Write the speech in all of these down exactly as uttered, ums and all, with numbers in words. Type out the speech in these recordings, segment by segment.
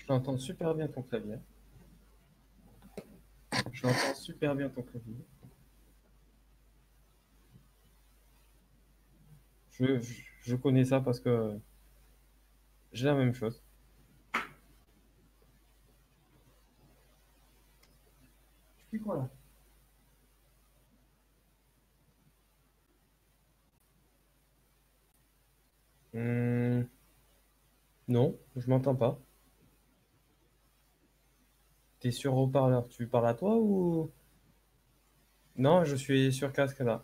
J'entends super bien ton clavier. J'entends super bien ton clavier. Je, je, je connais ça parce que j'ai la même chose. Je fais quoi là? Hmm, non, je m'entends pas. T'es sur haut-parleur. Tu parles à toi ou... Non, je suis sur casque là.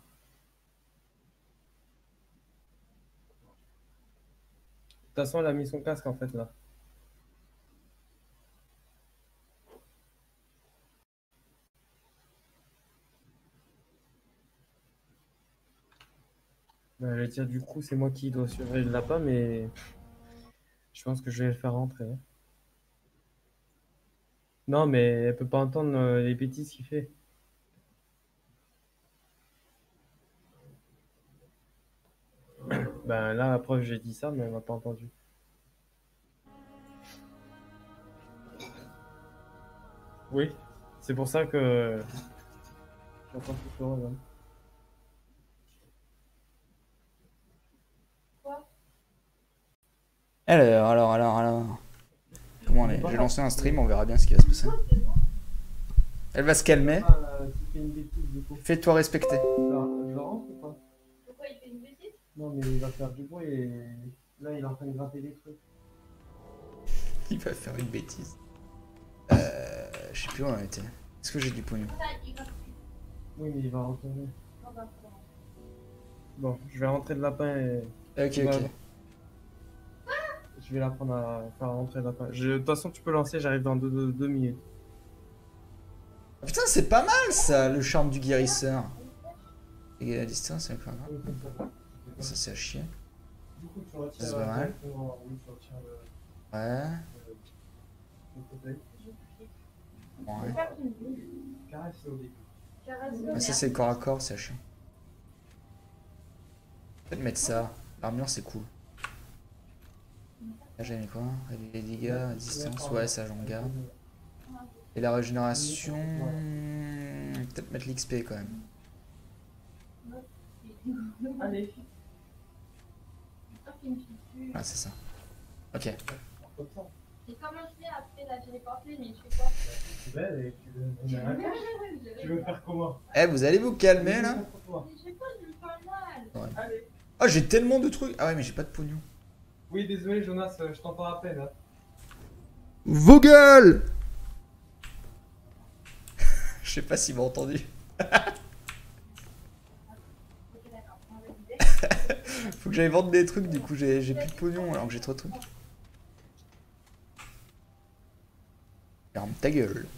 De toute façon, elle a mis son casque en fait là. Ben, je vais dire du coup, c'est moi qui dois surveiller le lapin, mais je pense que je vais le faire rentrer. Non, mais elle peut pas entendre euh, les bêtises qu'il fait. Ben là, la preuve, j'ai dit ça, mais elle m'a pas entendu. Oui, c'est pour ça que j'entends plus souvent. Ouais. Alors, alors, alors, alors. Comment on Il est est? pas J'ai là. lancé un stream, on verra bien ce qui va se passer. Elle va se calmer. Ah, là, s'il fait une bêtise, du coup. Fais-toi respecter. Je la, je la rentre ou pas? Pourquoi il fait une bêtise? Non, mais il va faire du bruit et là, il est en train de gratter des trucs. Il va faire une bêtise. Euh, je sais plus où on en était. Est-ce que j'ai du pognon? Oui, mais il va retourner. Bon, je vais rentrer le lapin et... Ok, il va- ok. Je vais l'apprendre à faire rentrer le lapin. Je- De toute façon, tu peux lancer, j'arrive dans deux, deux- deux minutes. Ah, putain, c'est pas mal ça, le charme du guérisseur. Et à distance, c'est pas grave. Ça, c'est à chier. Du coup, tu retires C'est pas mal. directement, oui, tu retires le, Ouais. le fauteuil. Ouais. Caresse au début. Ah, ça, c'est le corps à corps, c'est à chier. Peut-être mettre ça. L'armure, c'est cool. Là, j'ai mis quoi? Les dégâts à distance, ouais, ça, j'en garde. Et la régénération. Peut-être mettre l'X P quand même. Allez. Ah, c'est ça. Ok. Et comment je fais après la téléporter, mais je fais quoi? Tu veux, et tu veux, tu veux faire comment? Eh, vous allez vous calmer là? Mais j'ai pas du pas mal. Ouais. Allez. Oh, j'ai tellement de trucs. Ah ouais, mais j'ai pas de pognon. Oui, désolé, Jonas, je t'entends à peine. Hein. Vos gueules! Je sais pas s'il m'a entendu. Faut que j'aille vendre des trucs, du coup j'ai plus de pognon alors que j'ai trop de trucs. Ferme ta gueule.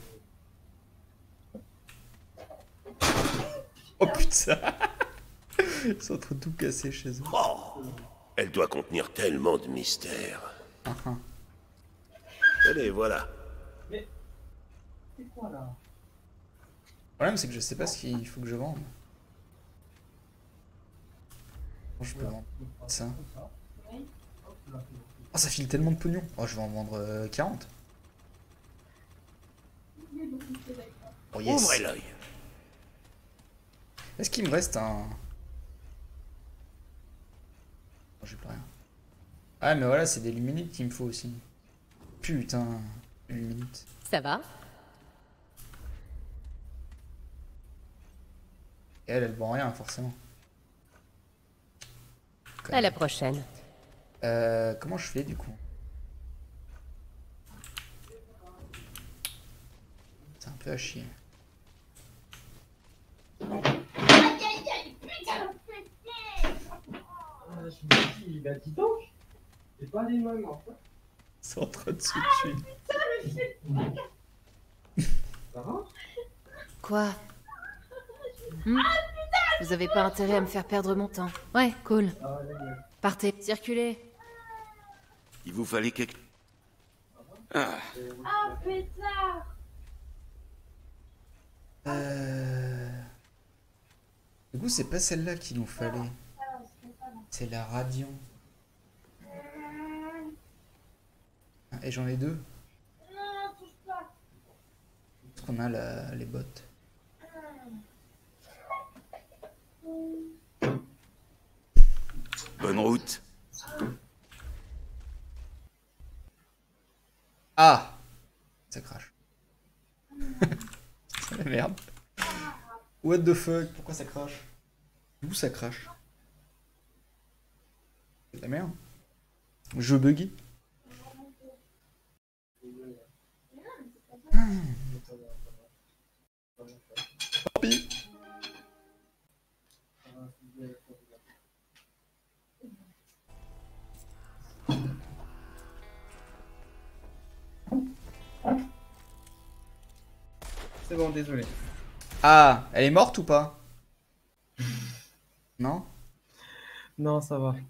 Oh putain! Ils sont en train de tout casser chez eux. Oh, elle doit contenir tellement de mystères. Ah, ah. Allez, voilà. Mais c'est quoi là? Le problème c'est que je sais pas ce qu'il faut que je vende. Je peux vendre ça. Oh, ça file tellement de pognon. Oh, je vais en vendre euh, quarante. Oh yes. Ouvrez l'œil. Est-ce qu'il me reste un... Oh, j'ai plus rien. Ah mais voilà, c'est des luminites qu'il me faut aussi. Putain, luminites. Ça va? Et elle, elle vend rien forcément. Quand À même. la prochaine. Euh, comment je fais du coup? C'est un peu à chier. Ah, je me suis dit, bah dis donc, c'est pas les mêmes en fait. C'est en train de se tuer. Ça va? Quoi? Hmm? Vous avez pas intérêt à me faire perdre mon temps. Ouais, cool. Ah, ouais, ouais. Partez, circulez. Il vous fallait quelque... Ah, Ah, pétard! Euh... Du coup, c'est pas celle-là qu'il nous fallait. C'est la Radiant. Ah, et j'en ai deux. qu'on a la... les bottes. Bonne route. Ah! Ça crache. C'est la merde. What the fuck? Pourquoi ça crache? D'où ça crache? C'est de la merde. Je buggy. Tant pis. C'est bon, désolé. Ah, elle est morte ou pas? Non? Non, ça va.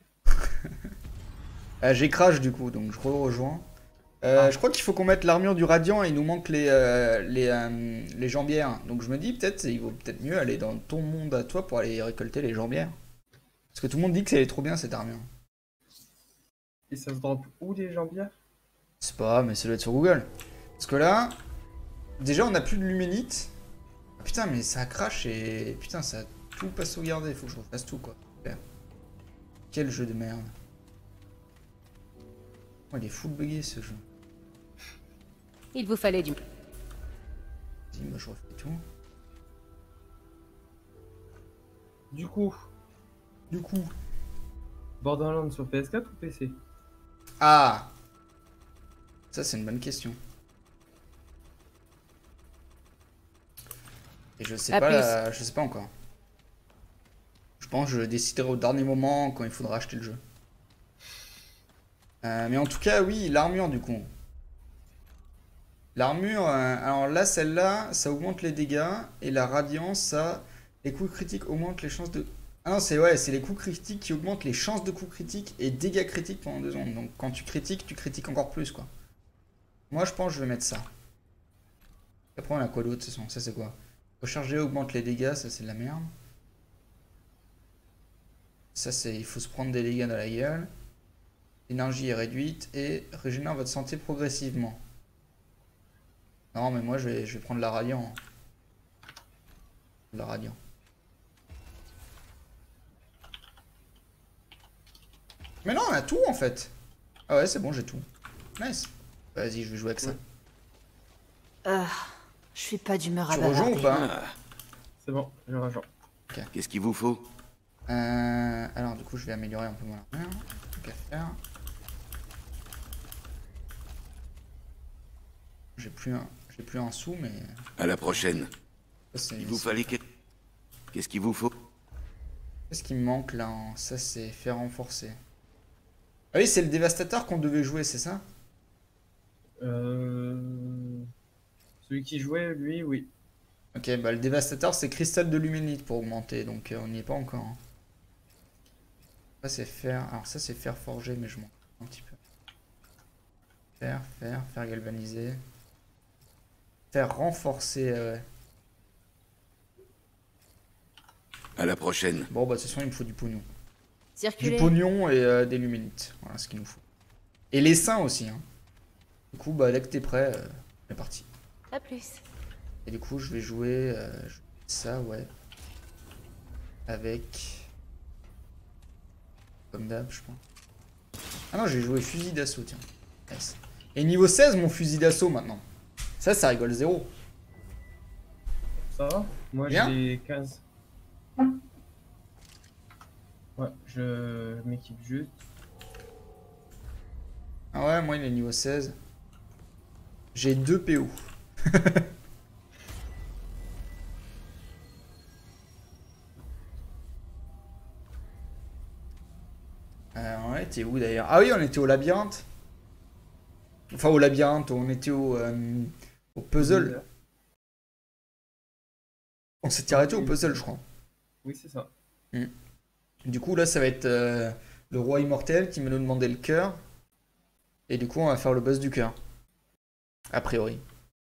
Euh, J'ai crash du coup, donc je rejoins. Euh, Ah. Je crois qu'il faut qu'on mette l'armure du radiant et il nous manque les, euh, les, euh, les jambières. Donc je me dis peut-être il vaut peut-être mieux aller dans ton monde à toi pour aller récolter les jambières. Parce que tout le monde dit que c'est trop bien cette armure. Et ça se drop où les jambières? C'est pas, mais ça doit être sur Google. Parce que là, déjà on a plus de luménite. Ah, putain, mais ça crache et putain, ça a tout pas sauvegardé. Faut que je refasse tout quoi. Super. Quel jeu de merde. Oh, il est full bugué ce jeu. Il vous fallait du... Vas-y, moi je refais tout. Du coup, Du coup. Borderlands sur P S quatre ou P C? Ah! Ça c'est une bonne question. Et je sais À pas, plus. la- je sais pas encore. Je pense que je déciderai au dernier moment quand il faudra acheter le jeu. Euh, mais en tout cas, oui, l'armure du coup. L'armure, euh, alors là, celle-là, ça augmente les dégâts. Et la radiance, ça, les coups critiques augmentent les chances de... Ah non, c'est ouais, c'est les coups critiques qui augmentent les chances de coups critiques et dégâts critiques pendant deux secondes. Donc quand tu critiques, tu critiques encore plus quoi. Moi, je pense que je vais mettre ça. Après, on a quoi d'autre de toute façon? Ça, c'est quoi? Recharger augmente les dégâts, ça, c'est de la merde. Ça, c'est... Il faut se prendre des dégâts dans la gueule. L'énergie est réduite et régénère votre santé progressivement. Non, mais moi, je vais, je vais prendre la radiant. La radiant. Mais non, on a tout en fait. Ah ouais, c'est bon, j'ai tout. Nice. Vas-y, je vais jouer avec ça. Ah, je suis pas d'humeur à Tu rejoins ou bavarder. pas? C'est bon, je rejoins. Qu'est-ce qu'il vous faut? Euh, alors du coup je vais améliorer un peu mon armure. Tout qu'à faire. J'ai plus un, j'ai plus un sou mais À la prochaine. ça, c'est- Il vous fallait que... Qu'est-ce qu'il vous faut? qu'est-ce qui me manque là hein? Ça c'est faire renforcer. Ah oui c'est le dévastateur qu'on devait jouer c'est ça? Euh... Celui qui jouait, lui, oui. Ok bah le dévastateur c'est cristal de luménite pour augmenter donc euh, on n'y est pas encore. Hein. Ça c'est faire, alors ça c'est faire forger mais je m'en fous un petit peu. Faire, faire, faire galvaniser. Faire renforcer. Euh... À la prochaine. Bon bah de toute façon il me faut du pognon. Du Circulez. pognon et euh, des luménites. Voilà ce qu'il nous faut. Et les seins aussi. Hein. Du coup bah dès que t'es prêt, euh, on est parti. À plus. Et du coup je vais jouer euh, je vais ça ouais. Avec... Comme d'hab je pense. Ah non j'ai joué fusil d'assaut tiens. Nice. Et niveau seize mon fusil d'assaut maintenant. Ça ça rigole zéro. Ça va? Moi, Bien. j'ai quinze. Ouais, je m'équipe juste. Ah ouais moi il est niveau seize. J'ai deux P O. Euh, ouais, t'es où d'ailleurs? Ah oui, on était au labyrinthe. Enfin, au labyrinthe, on était au, euh, au puzzle. On s'était arrêté au puzzle, je crois. Oui, c'est ça. Du coup, là, ça va être euh, le roi immortel qui va nous demander le cœur. Et du coup, on va faire le boss du cœur. A priori.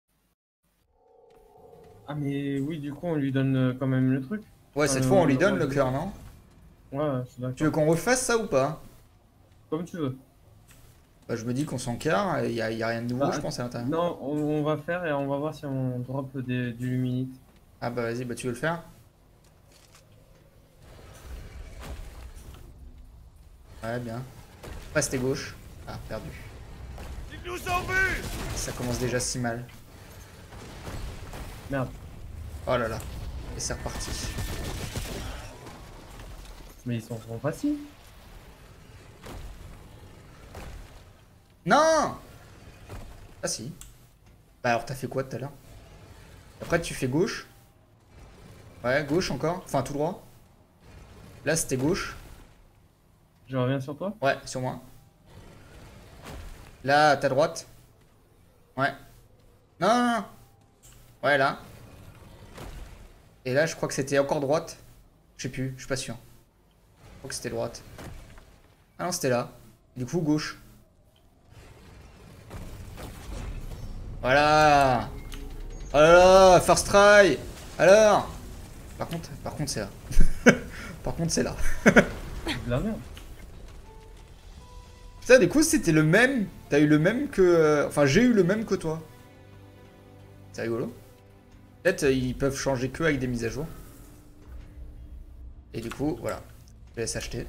Ah, mais oui, du coup, on lui donne euh, quand même le truc. Ouais, cette Euh, fois, on lui le donne roi le du- cœur, non? Ouais, je suis Tu veux d'accord. qu'on refasse ça ou pas? Comme tu veux. Bah, je me dis qu'on s'encarre, il y a, y a rien de nouveau, Bah, je pense, à l'intérieur. Non, on, on va faire et on va voir si on drop des, du luminite. Ah bah vas-y, bah tu veux le faire? Ouais, bien. Ouais, c'était gauche. Ah, perdu. Ils nous ont vus! Ça commence déjà si mal. Merde. Oh là là. Et c'est reparti. Mais ils sont trop faciles. Non! Ah si. Bah alors t'as fait quoi tout à l'heure? Après tu fais gauche. Ouais, gauche encore. Enfin tout droit. Là c'était gauche. Je reviens sur toi. Ouais, sur moi. Là, ta droite. Ouais. Non, non, non. Ouais, là. Et là, je crois que c'était encore droite. Je sais plus, je suis pas sûr. Je crois que c'était droite. Ah non, c'était là. Du coup, gauche. Voilà. Oh là là, first try. Alors. Par contre, par contre, c'est là. Par contre, c'est là. C'est de la merde. Ça, du coup, c'était le même. T'as eu le même que. euh, Enfin, j'ai eu le même que toi. C'est rigolo. Peut-être euh, ils peuvent changer que avec des mises à jour. Et du coup, voilà. Je laisse acheter.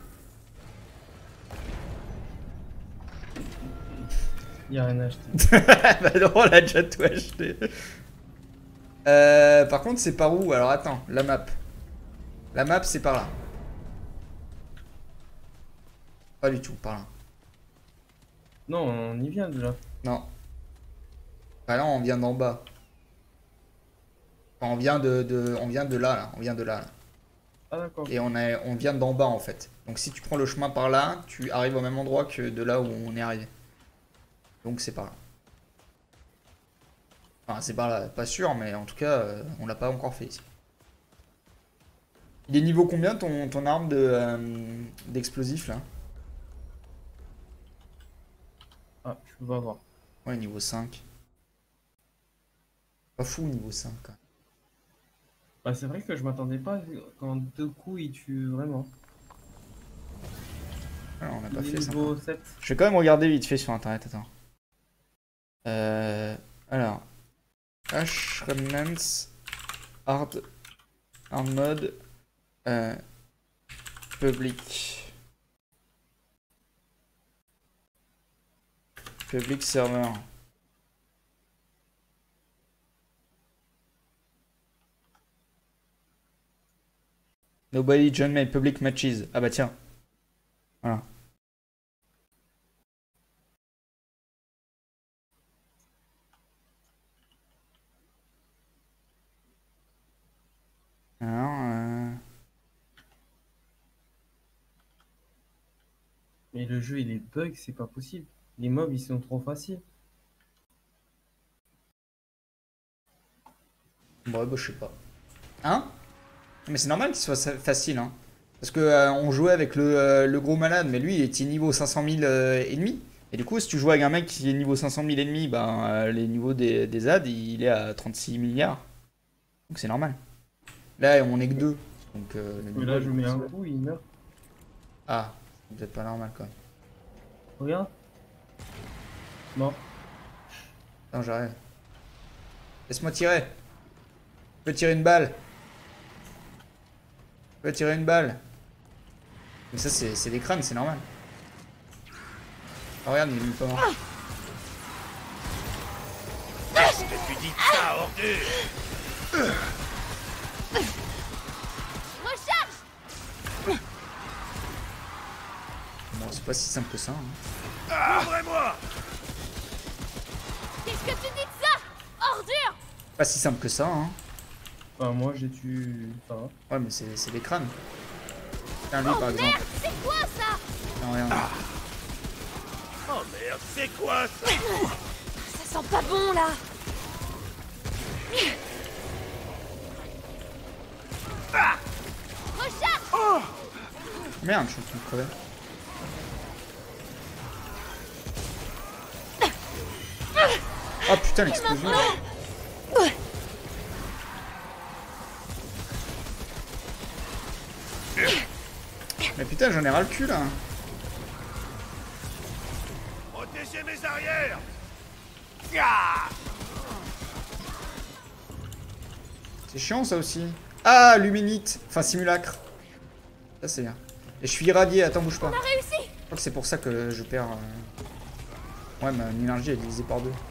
Il y a rien à acheter. Bah non, on a déjà tout acheté. Euh, par contre, c'est par où? Alors attends, la map. La map, c'est par là. Pas du tout, par là. Non, on y vient déjà. Non. Bah non, on vient d'en bas. Enfin, on vient de, de, on vient de là, là. On vient de là, là. Ah d'accord. Et on, est, on vient d'en bas, en fait. Donc si tu prends le chemin par là, tu arrives au même endroit que de là où on est arrivé. Donc c'est par là. Enfin, c'est par là, pas sûr, mais en tout cas, euh, on l'a pas encore fait ici. Il est niveau combien ton, ton arme de euh, d'explosif là? Ah, je peux pas voir. Ouais, niveau cinq. Pas fou niveau cinq quand même. Bah, c'est vrai que je m'attendais pas quand deux coups il tue vraiment. Alors, on n'a Il pas est fait ça. niveau sept. Je vais quand même regarder vite fait sur internet, attends. Euh, alors. Ash Remnants Hard Hard Mode euh, Public Public Server. Nobody join my public matches. Ah bah tiens. Voilà. Alors, euh... Mais le jeu il est bug, c'est pas possible. Les mobs ils sont trop faciles. Bon, bah, je sais pas. Hein? Mais c'est normal qu'il soit sa- facile, hein. Parce que euh, on jouait avec le, euh, le gros malade, mais lui il était niveau cinq cent mille euh, ennemis. Et du coup, si tu joues avec un mec qui est niveau cinq cent mille ennemis, ben euh, les niveaux des, des A D, il est à trente-six milliards. Donc c'est normal. Là, on est que deux. Donc euh, le Mais niveau, là je il- mets un coup, il meurt. Ah, c'est peut-être pas normal quand même. Regarde. Mort. Non, j'arrive. Laisse-moi tirer. Je peux tirer une balle. Je peux tirer une balle. Mais ça, c'est c'est des crânes, c'est normal. Ah, regarde, il est même pas mort. Qu'est-ce que tu dis de ça, ordure? Recharge! Bon, c'est pas si simple que ça. Hein. Ah, ouvrez-moi! Qu'est-ce que tu dis de ça? Ordure! Pas si simple que ça. Hein. Enfin, moi j'ai tué. Ça va. Ouais, mais c'est c'est des crânes. Tiens, lui, Oh par merde, exemple. c'est quoi ça? Non, regarde. Oh merde, c'est quoi ça? Ça sent pas bon là! Recharge! Merde, je suis en train de crever. Oh putain, l'explosion. Mais putain, j'en ai ras le cul là. arrière. C'est chiant ça aussi. Ah, luminite. Enfin, simulacre. Ça, c'est bien. Et je suis irradié, attends, bouge pas. On a réussi. Je crois que c'est pour ça que je perds... euh... Ouais, ma énergie est divisée par deux.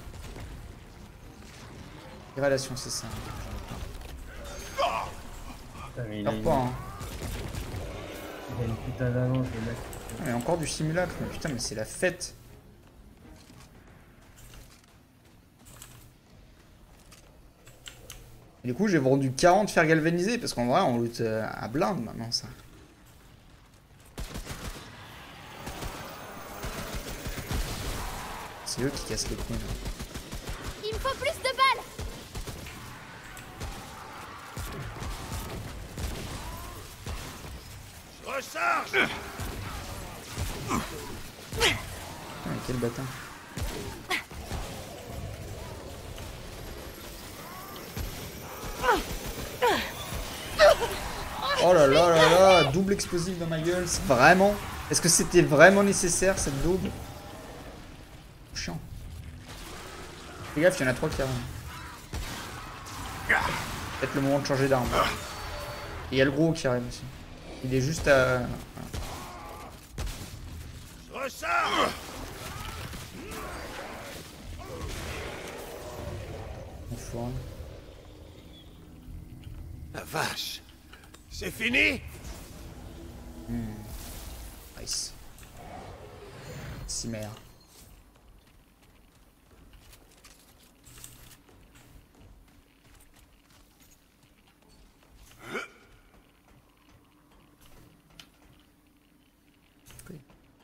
Irradiation, c'est ça. Putain, mais il, Perds a, pas, hein. il a une putain d'annonce, le mec. Ah, mais encore du simulacre, mais putain, mais c'est la fête. Et du coup, j'ai vendu quarante fers galvanisés, parce qu'en vrai, on loot euh, à blinde maintenant, ça. C'est eux qui cassent les couilles. Là. Il me faut plus de balles. Je recharge. Ah, mais quel bâtard. Oh là là là là, double explosif dans ma gueule, c'est vraiment... Est-ce que c'était vraiment nécessaire cette double? Chiant. Fais gaffe, il y en a trois qui arrivent. Peut-être le moment de changer d'arme. Et il y a le gros qui arrive aussi. Il est juste à... Je recharge. Enfoiré. La vache. C'est fini? Mmh. Nice. Cimer. Okay.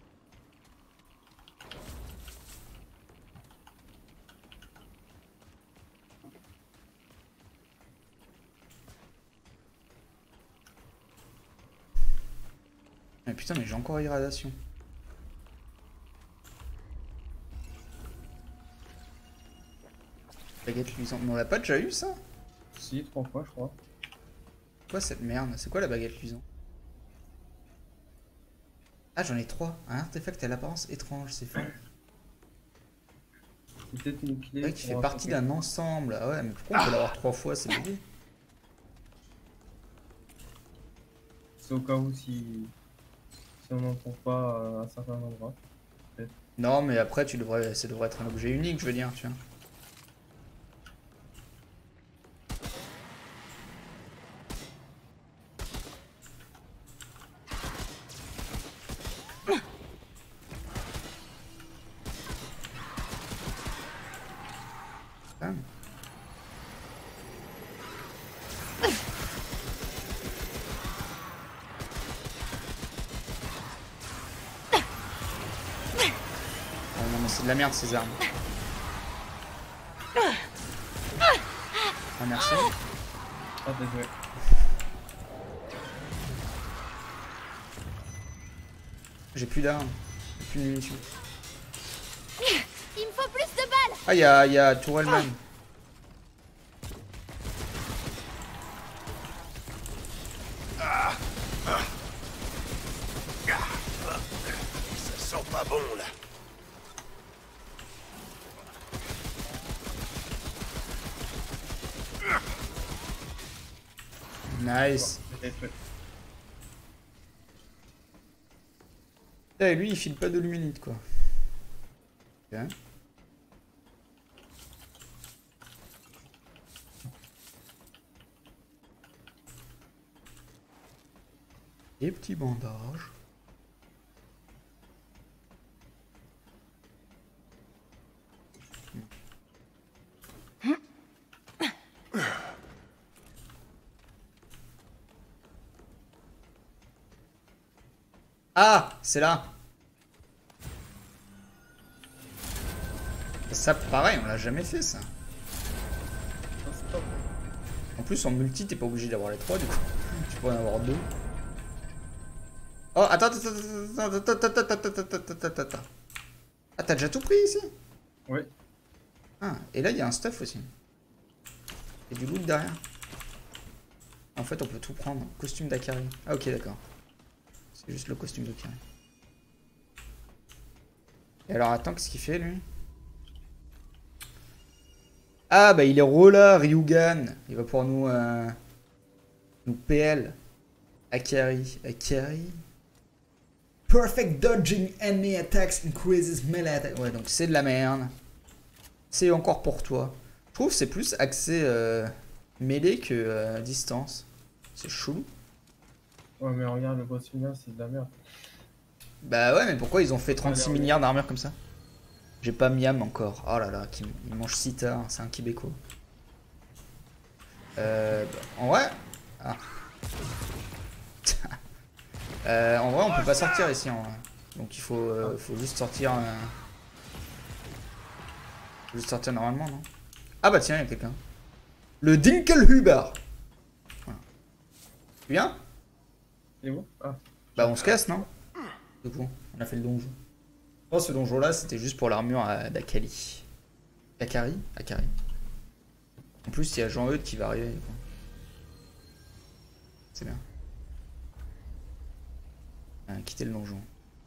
Mais putain, mais j'ai encore irradiation. Baguette luisante. Mais on l'a pas déjà eu ça? Si, trois fois, je crois. Quoi cette merde? C'est quoi la baguette luisante? Ah, j'en ai trois. Un artefact à l'apparence étrange, c'est fort. C'est peut-être une clé. Ouais, qui fait pour partie un d'un ensemble. Ah ouais, mais pourquoi on peut l'avoir trois fois? C'est bébé. C'est au cas où si, si on n'en trouve pas à un certain endroit. Non, mais après, tu devrais, ça devrait être un objet unique, je veux dire, tu vois. Ah. Oh non, mais c'est de la merde ces armes. Ah, merci. Ah, désolé. J'ai plus d'armes. J'ai plus de munitions. Il me faut plus de balles. Ah, il y a, y a Tourelle Man. Ça sent pas bon là. Nice. Peut-être fait. Et lui, il file pas de luminite, quoi. Ok. Des petits bandages. Ah, c'est là. Ça, pareil, on l'a jamais fait, ça. Ah, c'est top. En plus, en multi, t'es pas obligé d'avoir les trois, du coup. Tu pourrais en avoir deux. Oh, attends, attends, attends, attends, attends, attends, attends, attends, attends, attends. Ah, t'as déjà tout pris ici? Oui. Ah, et là, il y a un stuff aussi. Il y a du loot derrière. En fait, on peut tout prendre. Costume d'Akari. Ah, ok, d'accord. C'est juste le costume d'Akari. Et alors, attends, qu'est-ce qu'il fait, lui? Ah bah il est Rola, Ryugan. Il va pouvoir nous... Euh, nous P L. Akari. Akari. Perfect dodging enemy attacks increases melee attack. Ouais, donc c'est de la merde. C'est encore pour toi. Je trouve que c'est plus axé euh, mêlée que euh, distance. C'est chelou. Ouais, mais regarde, le boss final, c'est de la merde. Bah ouais, mais pourquoi ils ont fait trente-six milliards d'armure comme ça? J'ai pas Miam encore. Oh là là, qui, il mange si tard. C'est un Québécois. Euh, bah, en vrai... Ah. euh, en vrai, on peut pas sortir ici. En vrai. Donc il faut, euh, faut juste sortir... Euh... Faut juste sortir normalement, non? Ah bah tiens, il y a quelqu'un. Le Dinkelhuber. Voilà. Tu viens? C'est où? Ah. Bah on se casse, non? Du coup, on a fait le donjon. Oh, ce donjon là, c'était juste pour l'armure d'Akali. Akari? Akari. En plus, il y a Jean-Eudes qui va arriver. C'est bien. On a quitté le donjon.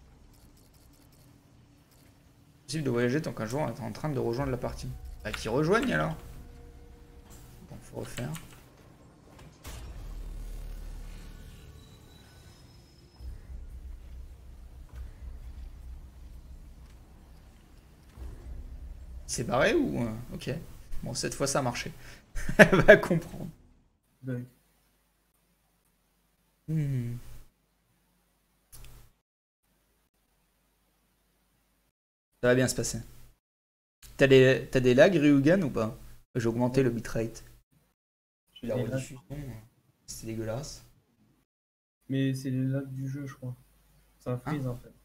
Possible de voyager tant qu'un jour on est en train de rejoindre la partie. Bah, qui rejoignent alors? Bon, faut refaire. C'est barré ou... euh, ok. Bon, cette fois ça a marché. Elle va comprendre. Bug. Hmm. Ça va bien se passer. T'as des, t'as des lags, Ryugan, ou pas? J'ai augmenté le bitrate. J'ai La des lags. rediffusion, c'est dégueulasse. Mais c'est les lags du jeu, je crois. Ça freeze en fait.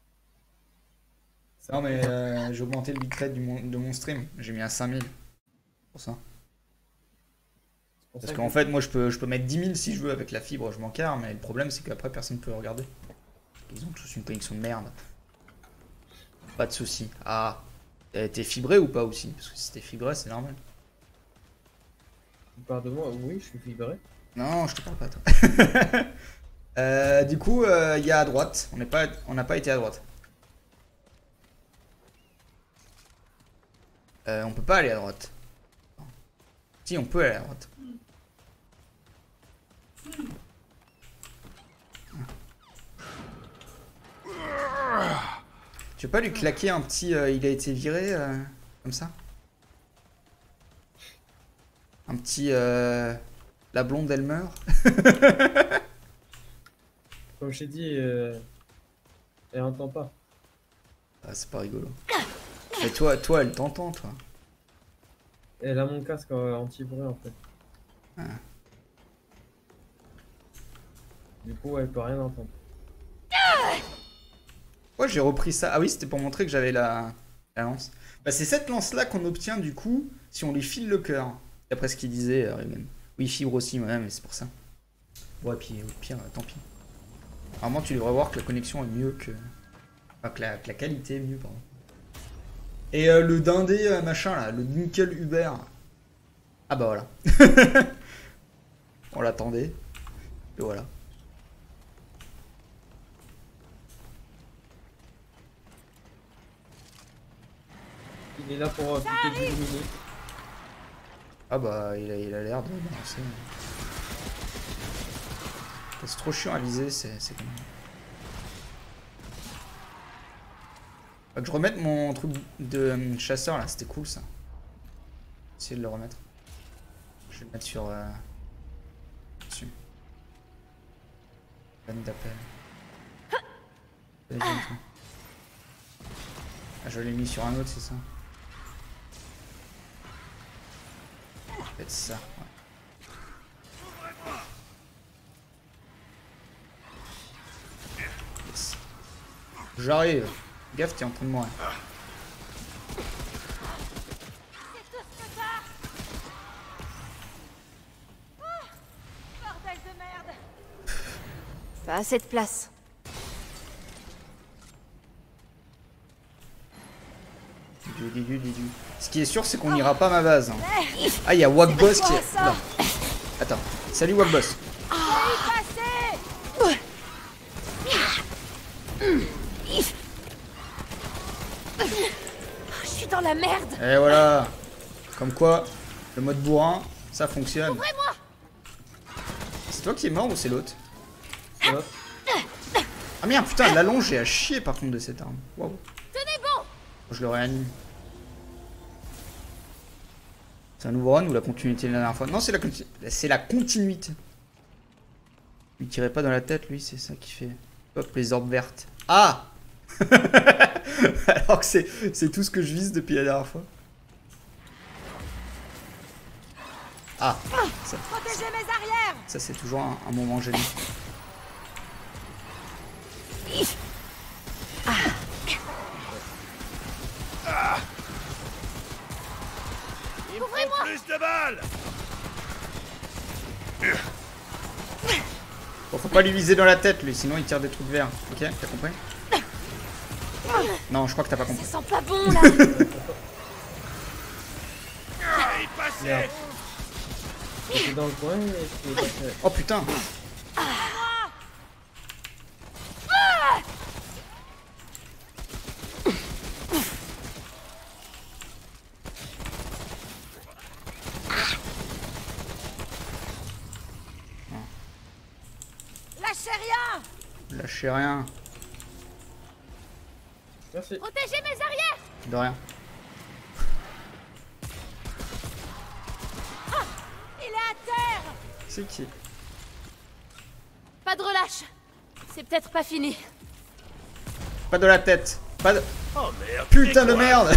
Ça Non mais euh, j'ai augmenté le bitrate du mon- de mon stream. J'ai mis à cinq mille. Pour ça. c'est pour Parce ça qu'en que- fait, moi je peux, je peux mettre dix mille si je veux avec la fibre, je m'en carre, mais le problème c'est qu'après personne ne peut regarder. Ils ont tous une connexion de merde. Pas de soucis. Ah, t'es fibré ou pas aussi? Parce que si t'es fibré, c'est normal. Tu parles de moi? Oui, je suis fibré. Non, je te parle pas toi. euh, du coup, il euh, y a à droite. On n'est pas, on n'a pas été à droite. Euh, on peut pas aller à droite. Si, on peut aller à droite. Tu veux pas lui claquer un petit euh, il a été viré euh, comme ça? Un petit euh, la blonde elle meurt. Comme je t'ai dit, euh... elle entend pas. Ah, c'est pas rigolo. Mais toi, toi elle t'entend toi. Elle a mon casque euh, anti-bruit en fait. Ah. Du coup, elle peut rien entendre. Ouais, j'ai repris ça. Ah oui, c'était pour montrer que j'avais la... la lance. Bah, c'est cette lance-là qu'on obtient du coup si on lui file le cœur. D'après ce qu'il disait, euh, Rayman. Oui, fibre aussi, ouais, mais c'est pour ça. Ouais, puis au pire, euh, tant pis. Normalement, tu devrais voir que la connexion est mieux que... Enfin, que la, que la qualité est mieux, pardon. Et euh, le dindé, euh, machin, là, le Nickel Uber. Ah bah voilà. On l'attendait. Et voilà. Il est là pour euh, piquer du lumineux. Ah bah, il a il a l'air de balancer. C'est trop chiant à viser, c'est c'est comme... Faut que je remette mon truc de euh, chasseur là, c'était cool ça. Essayer de le remettre. Je vais le mettre sur... Euh... dessus. Vanne d'appel. Vas-y, un truc. Ah, je l'ai mis sur un autre, c'est ça? Peut-être ça, ouais. Yes. J'arrive. Gaffe, t'es en train de mourir. Bordel de merde. Pas assez de place. Du, du, du, du, du. Ce qui est sûr, c'est qu'on n'ira pas à ma base. Hein. Ah, il y a Wagboss qui est... Là. Attends. Salut Wagboss. Je suis dans la merde. Et voilà. Comme quoi, le mode bourrin, ça fonctionne. Ouvrez-moi. C'est toi qui es mort ou c'est l'autre? C'est l'autre. Ah merde, putain, l'allonge, j'ai à chier par contre de cette arme. Waouh. Tenez bon. Je le réanime. C'est un nouveau run ou la continuité de la dernière fois? Non, c'est la, continu... c'est la continuité. Lui tirait pas dans la tête, lui, c'est ça qui fait. Hop, les orbes vertes. Ah. Alors que c'est tout ce que je vise depuis la dernière fois. Ah, ça, Protégez mes arrières. ça c'est toujours un, un moment gênant. Il me faut plus de balles. Bon, faut pas lui viser dans la tête, lui, sinon il tire des trucs verts. Ok, t'as compris? Non, je crois que t'as pas compris. Ça sent pas bon là. Allez, passez. Merde. J'étais dans le coin et je pouvais pas faire. Oh putain! Lâchez rien. Lâchez rien. Merci. Protégez mes arrières. De rien. Il est à terre. C'est qui? Pas de relâche. C'est peut-être pas fini. Pas de la tête. Pas de... Oh merde. Putain c'est de quoi? merde.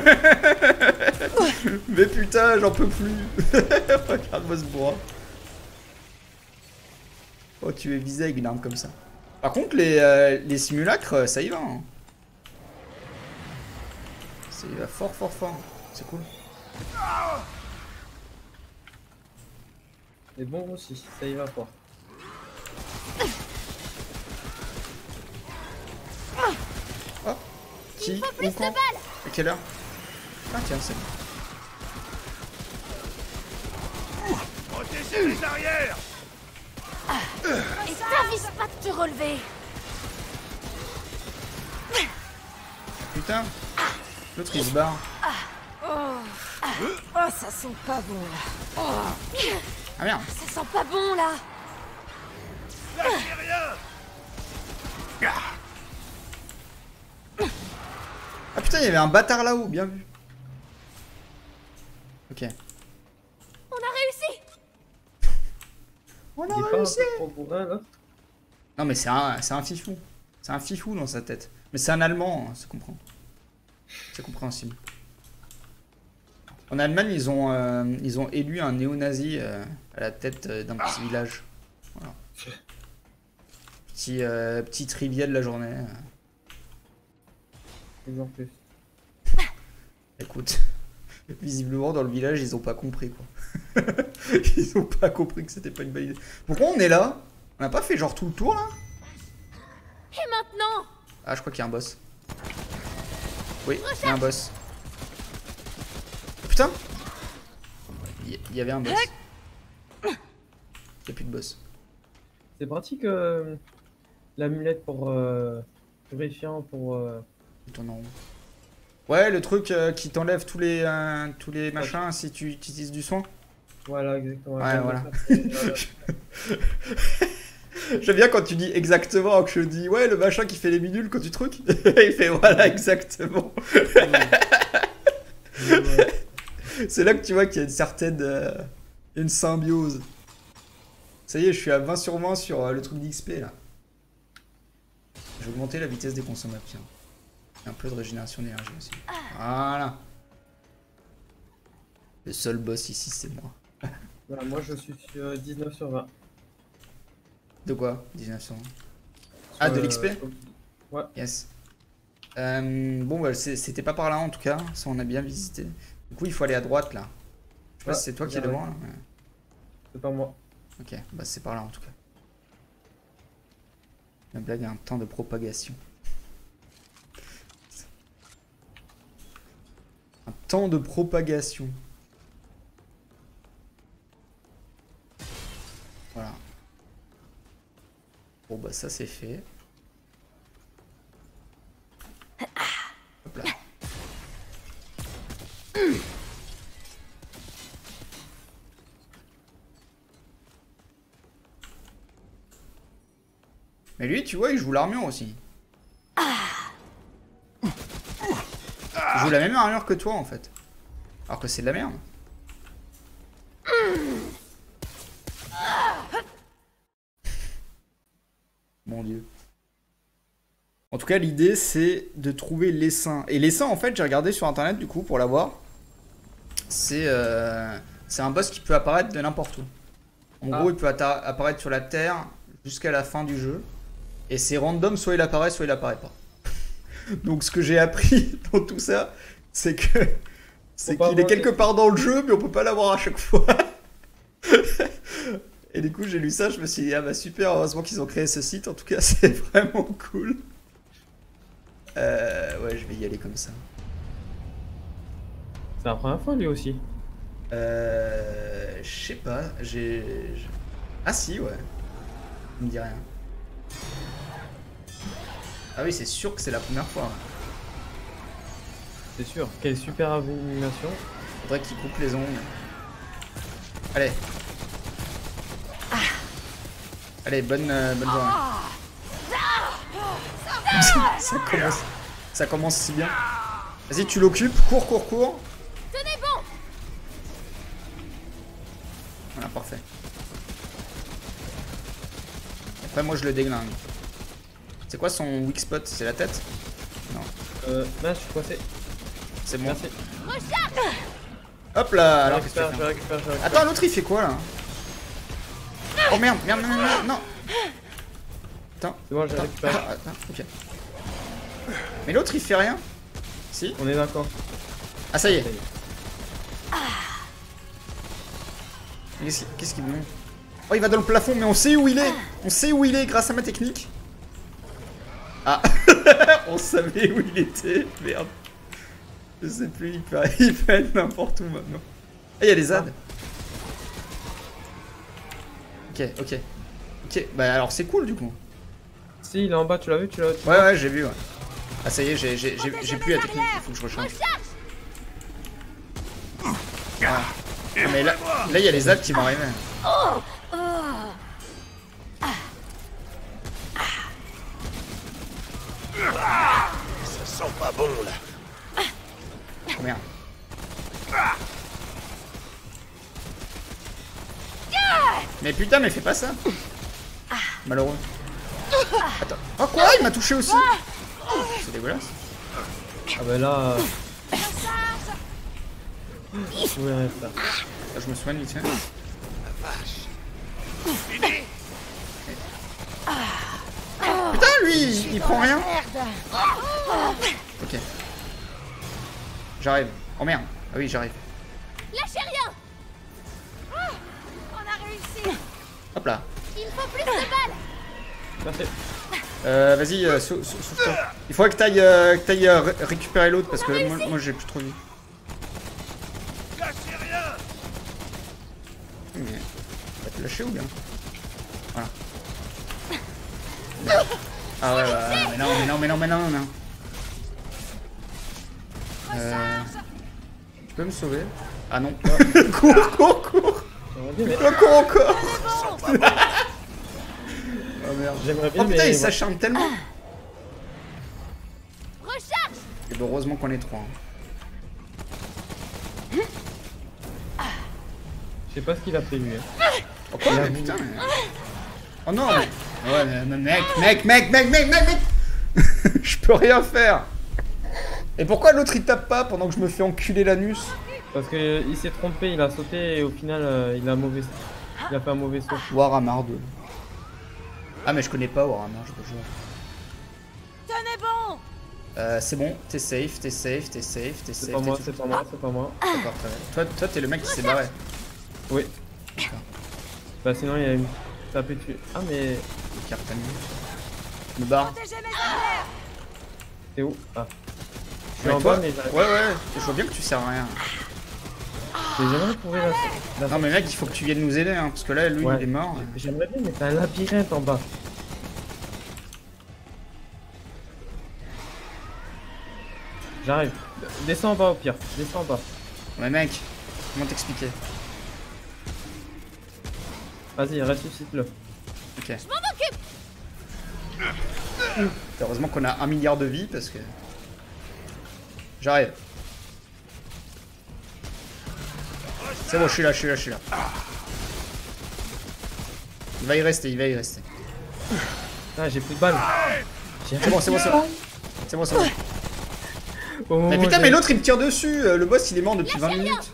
Mais putain, j'en peux plus. Regarde-moi ce bois. Oh, tu es visé avec une arme comme ça. Par contre, les, euh, les simulacres, ça y va. Hein. Ça y va fort, fort, fort. C'est cool. C'est bon aussi, ça y va fort. Oh. Qui? Faut plus Où, de quand? balles. À quelle heure? Ah tiens, c'est bon. Protégez les arrières. Et t'avises pas de te relever. Putain. L'autre il se barre. Oh, ça sent pas bon là. Ah merde. Ça sent pas bon là. Lâchez rien. Ah putain, il y avait un bâtard là-haut, bien vu. Ok. On a réussi. On Il est pas un peu trop bourrin là? Non mais c'est un, c'est un fifou. C'est un fifou dans sa tête. Mais c'est un allemand, ça comprend. C'est compréhensible. En Allemagne, ils ont, euh, ils ont élu un néo-nazi euh, à la tête euh, d'un petit village. Voilà. Petit, euh, petit trivia de la journée. Plus en plus. Écoute, visiblement dans le village, ils ont pas compris quoi. Ils ont pas compris que c'était pas une bonne idée. Pourquoi on est là? On n'a pas fait genre tout le tour là? Et maintenant? Ah, je crois qu'il y a un boss. Oui, il y a un boss. Putain! Il y avait un boss. Il n'y a plus de boss. C'est pratique euh, l'amulette pour euh, purifiant pour. Euh... Il tourne en rond. Ouais, le truc euh, qui t'enlève tous les euh, tous les machins si tu utilises du soin. Voilà, exactement. Ouais, voilà. J'aime bien quand tu dis exactement, que je dis ouais, le machin qui fait les minules quand tu trucs. Il fait voilà, exactement. C'est là que tu vois qu'il y a une certaine euh, une symbiose. Ça y est, je suis à vingt sur vingt sur euh, le truc d'X P là. Je vais augmenter la vitesse des consommables, tiens. Et un peu de régénération d'énergie aussi. Voilà. Le seul boss ici, c'est moi. Voilà, moi je suis sur dix-neuf sur vingt. De quoi? dix-neuf sur vingt. Ah, de l'X P? Euh, ouais. Yes. Euh, bon, bah, c'était pas par là en tout cas. Ça, on a bien visité. Du coup, il faut aller à droite là. Je sais pas Ouais, si c'est toi qui es bien, devant là. mais- C'est pas moi. Ok, bah c'est par là en tout cas. La blague a un temps de propagation. Un temps de propagation. Voilà. Bon bah ça c'est fait. Hop là. Mais lui, tu vois, il joue l'armure aussi. Il joue la même armure que toi, en fait. Alors que c'est de la merde. Mon dieu. En tout cas, l'idée, c'est de trouver l'essaim. Et l'essaim, en fait, j'ai regardé sur internet, du coup, pour l'avoir. C'est euh, c'est un boss qui peut apparaître de n'importe où. En Ah. gros, il peut apparaître sur la Terre jusqu'à la fin du jeu. Et c'est random, soit il apparaît, soit il apparaît pas. Donc, ce que j'ai appris dans tout ça, c'est que c'est qu'il est quelque part dans le jeu, mais on peut pas l'avoir à chaque fois. Et du coup, j'ai lu ça, je me suis dit, ah bah super, heureusement qu'ils ont créé ce site, en tout cas, c'est vraiment cool. Euh, ouais, je vais y aller comme ça. C'est la première fois lui aussi. Euh. Je sais pas, j'ai. j'ai- Ah si, ouais. Il me dit rien. Ah oui, c'est sûr que c'est la première fois. C'est sûr. Quelle super animation. Faudrait qu'il coupe les ongles. Allez. Allez, bonne, euh, bonne journée. ça commence. Ça commence si bien. Vas-y, tu l'occupes, cours, cours, cours. Tenez bon. Voilà, parfait. Après, moi, je le déglingue. C'est quoi son weak spot? C'est la tête? Non, Euh, là, je suis coincé. c'est bon. Merci. Hop là, Je alors qu'est-ce que tu récupère, fais? je récupère, je récupère. Attends, l'autre il fait quoi là? Oh merde, merde, merde, merde, non. Attends, C'est bon, j'ai attends, récupéré. attends, attends, ok. Mais l'autre il fait rien? Si? On est d'accord. Ah ça y est. Ça y est. Qu'est-ce qu'il qu'est-ce qu'il me montre? Oh il va dans le plafond, mais on sait où il est. On sait où il est grâce à ma technique. Ah, on savait où il était, merde. Je sais plus, il peut, il peut être n'importe où maintenant. Ah, il y a des Z A D. Ok, ok. Ok, bah alors c'est cool du coup. Si, il est en bas, tu l'as vu, tu l'as vu. Ouais, ouais, j'ai vu, ouais. Ah, ça y est, j'ai j'ai- j'ai- j'ai plus la technique, il faut que je rechange. Ah. Ah, mais là, là, il y a les Z A D qui vont arriver. Ça sent pas bon là. Oh merde. Mais putain, mais fais pas ça. Malheureux. Attends. Oh quoi? Il m'a touché aussi. C'est dégueulasse. Ah bah là. euh, Je pouvais rien faire. Ah, je me soigne vite fait. Putain, lui, il, il prend rien. Ok. J'arrive. Oh merde. Ah oui, j'arrive. Lâchez rien. On a réussi. Hop là. Il faut plus de balles. Merci. Euh, vas-y, euh, sau- sau- sauve-toi. Il faudrait que t'ailles euh, que t'ailles, euh, ré- récupérer l'autre parce que là, moi, moi j'ai plus trop de vie. Lâchez rien. Mais... Va te lâcher ou bien? Voilà. Ah ouais, bah, mais non, mais non, mais non, mais non, non. Euh... Tu peux me sauver? Ah non. Cours, cours, cours. J'aimerais bien, mais. Encore, encore. Oh merde. J'aimerais bien, Oh putain, mais. il s'acharne tellement. Recharge. Et ben, heureusement qu'on est trois. hein. Je sais pas ce qu'il a fait lui. hein. Oh quoi? Mais putain, mais... Oh non, mais... Ouais, mais, mais mec, mec, mec, mec, mec, mec, mec. Je peux rien faire. Et pourquoi l'autre il tape pas pendant que je me fais enculer l'anus? Parce que euh, il s'est trompé, il a sauté et au final euh, il a mauvais. Il a fait un mauvais saut. Warhammer deux. Ah mais je connais pas Warhammer, je peux jouer. Tenez bon. Euh, c'est bon, t'es safe, t'es safe, t'es safe, t'es C'est safe. pas moi, t'es c'est tout- pas moi, c'est pas moi. D'accord, très bien. Toi, toi t'es le mec qui s'est barré. Oui. D'accord. Bah sinon il y a une tapé dessus. Ah mais. Le capitaine. Je me barre. Protégez mes affaires. T'es où? Ah. Je suis Ouais, en toi bas mais j'arrive. Ouais, ouais, je vois bien que tu sers à rien. J'ai jamais trouvé la. la- Non mais mec, il faut que tu viennes nous aider, hein, parce que là, lui, Ouais. il est mort. J'aimerais bien, mais t'as un labyrinthe en bas. J'arrive. Descends en bas au pire. Descends en bas. Ouais mec, comment t'expliquer? Vas-y, ressuscite-le. Ok. Heureusement qu'on a un milliard de vies parce que... J'arrive. C'est bon, je suis là, je suis là, je suis là. Il va y rester, il va y rester. Ah, j'ai plus de balles. C'est bon, c'est bon, c'est bon. C'est bon, c'est bon. Au moment Mais putain, où mais j'ai- l'autre il me tire dessus. euh, Le boss il est mort depuis vingt minutes.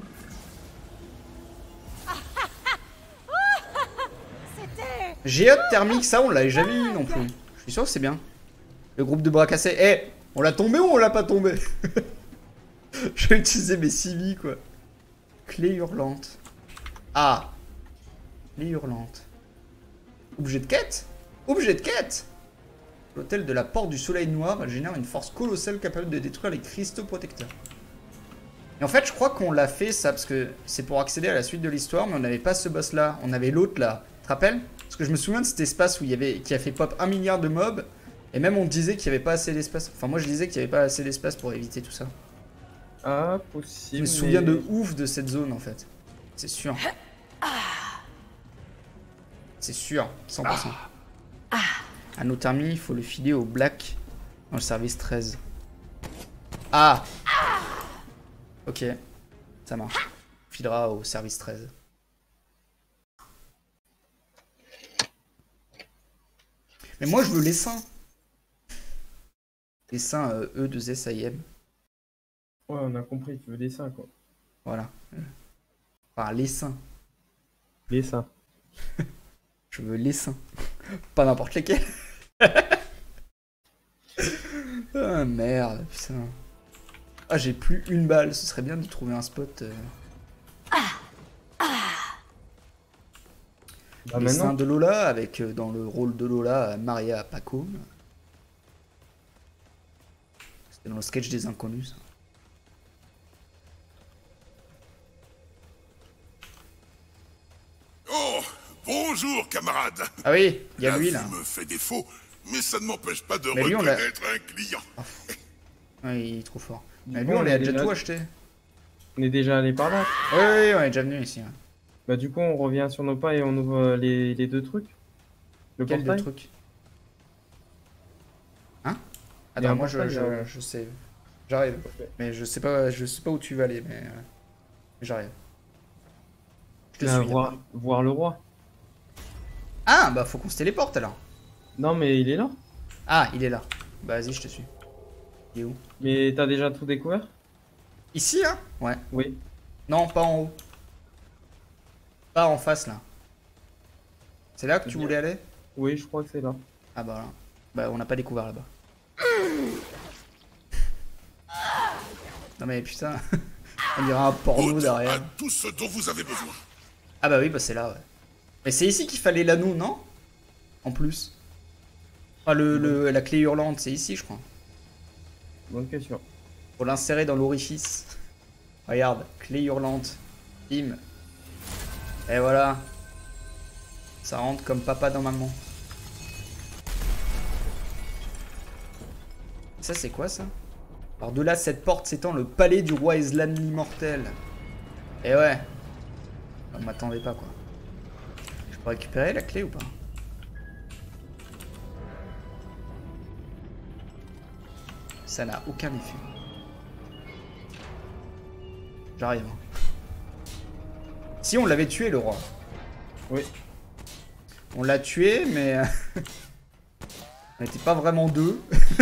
Géode thermique, ça on l'avait jamais eu non plus. Je suis sûr que c'est bien. Le groupe de bras cassés. Eh, on l'a tombé ou on l'a pas tombé? Je vais utiliser mes C V quoi. Clé hurlante. Ah. Clé hurlante. Objet de quête? Objet de quête? L'hôtel de la Porte du Soleil Noir génère une force colossale capable de détruire les cristaux protecteurs. Et en fait, je crois qu'on l'a fait ça, parce que c'est pour accéder à la suite de l'histoire, mais on n'avait pas ce boss là, on avait l'autre là. Tu te rappelles? Parce que je me souviens de cet espace où il y avait, qui a fait pop un milliard de mobs, et même on disait qu'il n'y avait pas assez d'espace. Enfin, moi je disais qu'il n'y avait pas assez d'espace pour éviter tout ça. Ah, possible. Je me souviens mais- de ouf de cette zone en fait. C'est sûr. C'est sûr, cent pour cent. Anothermie, il faut le filer au Black dans le service treize. Ah! Ok, ça marche. On filera au service treize. Mais moi je veux les seins. Les seins euh, E deux S I M. Ouais, on a compris, tu veux des seins quoi. Voilà. Enfin, les seins. Les seins. Je veux les seins. Pas n'importe lesquels. Ah merde, putain. Ah, j'ai plus une balle. Ce serait bien de trouver un spot. Euh... Bah les seins maintenant, de Lola, avec euh, dans le rôle de Lola, Maria Pacôme. C'était dans le sketch des inconnus, ça. Oh, bonjour, camarade. Ah oui, il y a La lui vue là. me fait défaut, mais ça ne m'empêche pas de Mais lui, on l'a- reconnaître un client. Ouais, il est trop fort. Du Mais coup, lui, on on l'a est déjà déjà- tout acheté. on est déjà allé par là. Oui, oui, on est déjà venu ici. Ouais. Bah du coup, on revient sur nos pas et on ouvre euh, les, les deux trucs. Le Quel portail. deux trucs? Hein? Il y a Attends, un moi je, portail, je, là. je sais. J'arrive. Ok. Mais je sais pas, je sais pas où tu vas aller, mais euh, j'arrive. Je te Là, suis. voir, voir le roi. Ah, bah faut qu'on se téléporte alors. Non, mais il est là. Ah, il est là. Bah vas-y, je te suis. Il est où? Mais t'as déjà tout découvert? Ici, hein? Ouais. Oui. Non, pas en haut. Pas en face là. C'est là que tu Bien. voulais aller? Oui, je crois que c'est là. Ah bah là. Bah on n'a pas découvert là-bas. Non mais putain, on dirait un porno Autre derrière. à tout ce dont vous avez besoin. Ah bah oui, bah c'est là, ouais. Mais c'est ici qu'il fallait l'anneau, non? En plus. Enfin, le, le- la clé hurlante, c'est ici, je crois. Bonne question. Pour l'insérer dans l'orifice. Regarde, clé hurlante. Bim. Et voilà. Ça rentre comme papa dans maman. Ça, c'est quoi, ça? Par delà cette porte s'étend le palais du roi Eslan l'immortel. Et ouais. On m'attendait pas, quoi. Je peux récupérer la clé ou pas? Ça n'a aucun effet. J'arrive. Si on l'avait tué, le roi. Oui. On l'a tué, mais... on n'était pas vraiment deux.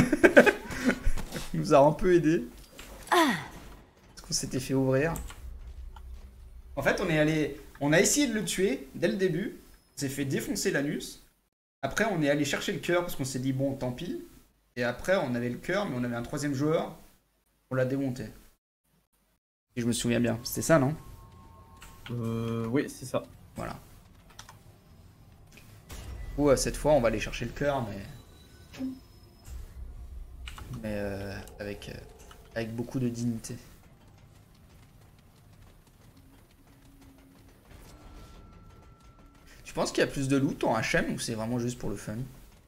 Il nous a un peu aidé. Parce qu'on s'était fait ouvrir. En fait, on est allé... On a essayé de le tuer dès le début. On s'est fait défoncer l'anus. Après, on est allé chercher le cœur parce qu'on s'est dit, bon, tant pis. Et après, on avait le cœur, mais on avait un troisième joueur. On l'a démonté. Et je me souviens bien. C'était ça, non? Euh, oui, c'est ça. Voilà. Du coup, cette fois, on va aller chercher le cœur, mais... Mais euh, avec, euh, avec beaucoup de dignité. Tu penses qu'il y a plus de loot en H M ou c'est vraiment juste pour le fun?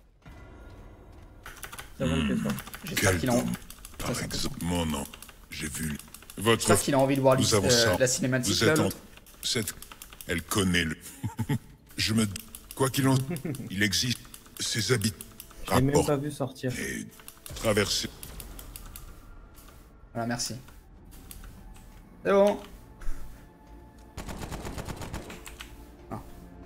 C'est la bonne question. J'espère Quel qu'il a... homme, par Ça, exemple. Mon nom, j'ai vu. Votre J'espère qu'il a envie de voir Nous l'his- avons euh, ça. la cinématique Vous là, êtes en... l'autre. Cette... Elle connaît le... Je me... Quoi qu'il en... Il existe... Ses habits... J'ai même Rapport pas vu sortir. et traverser. Voilà, merci. C'est bon. Ah.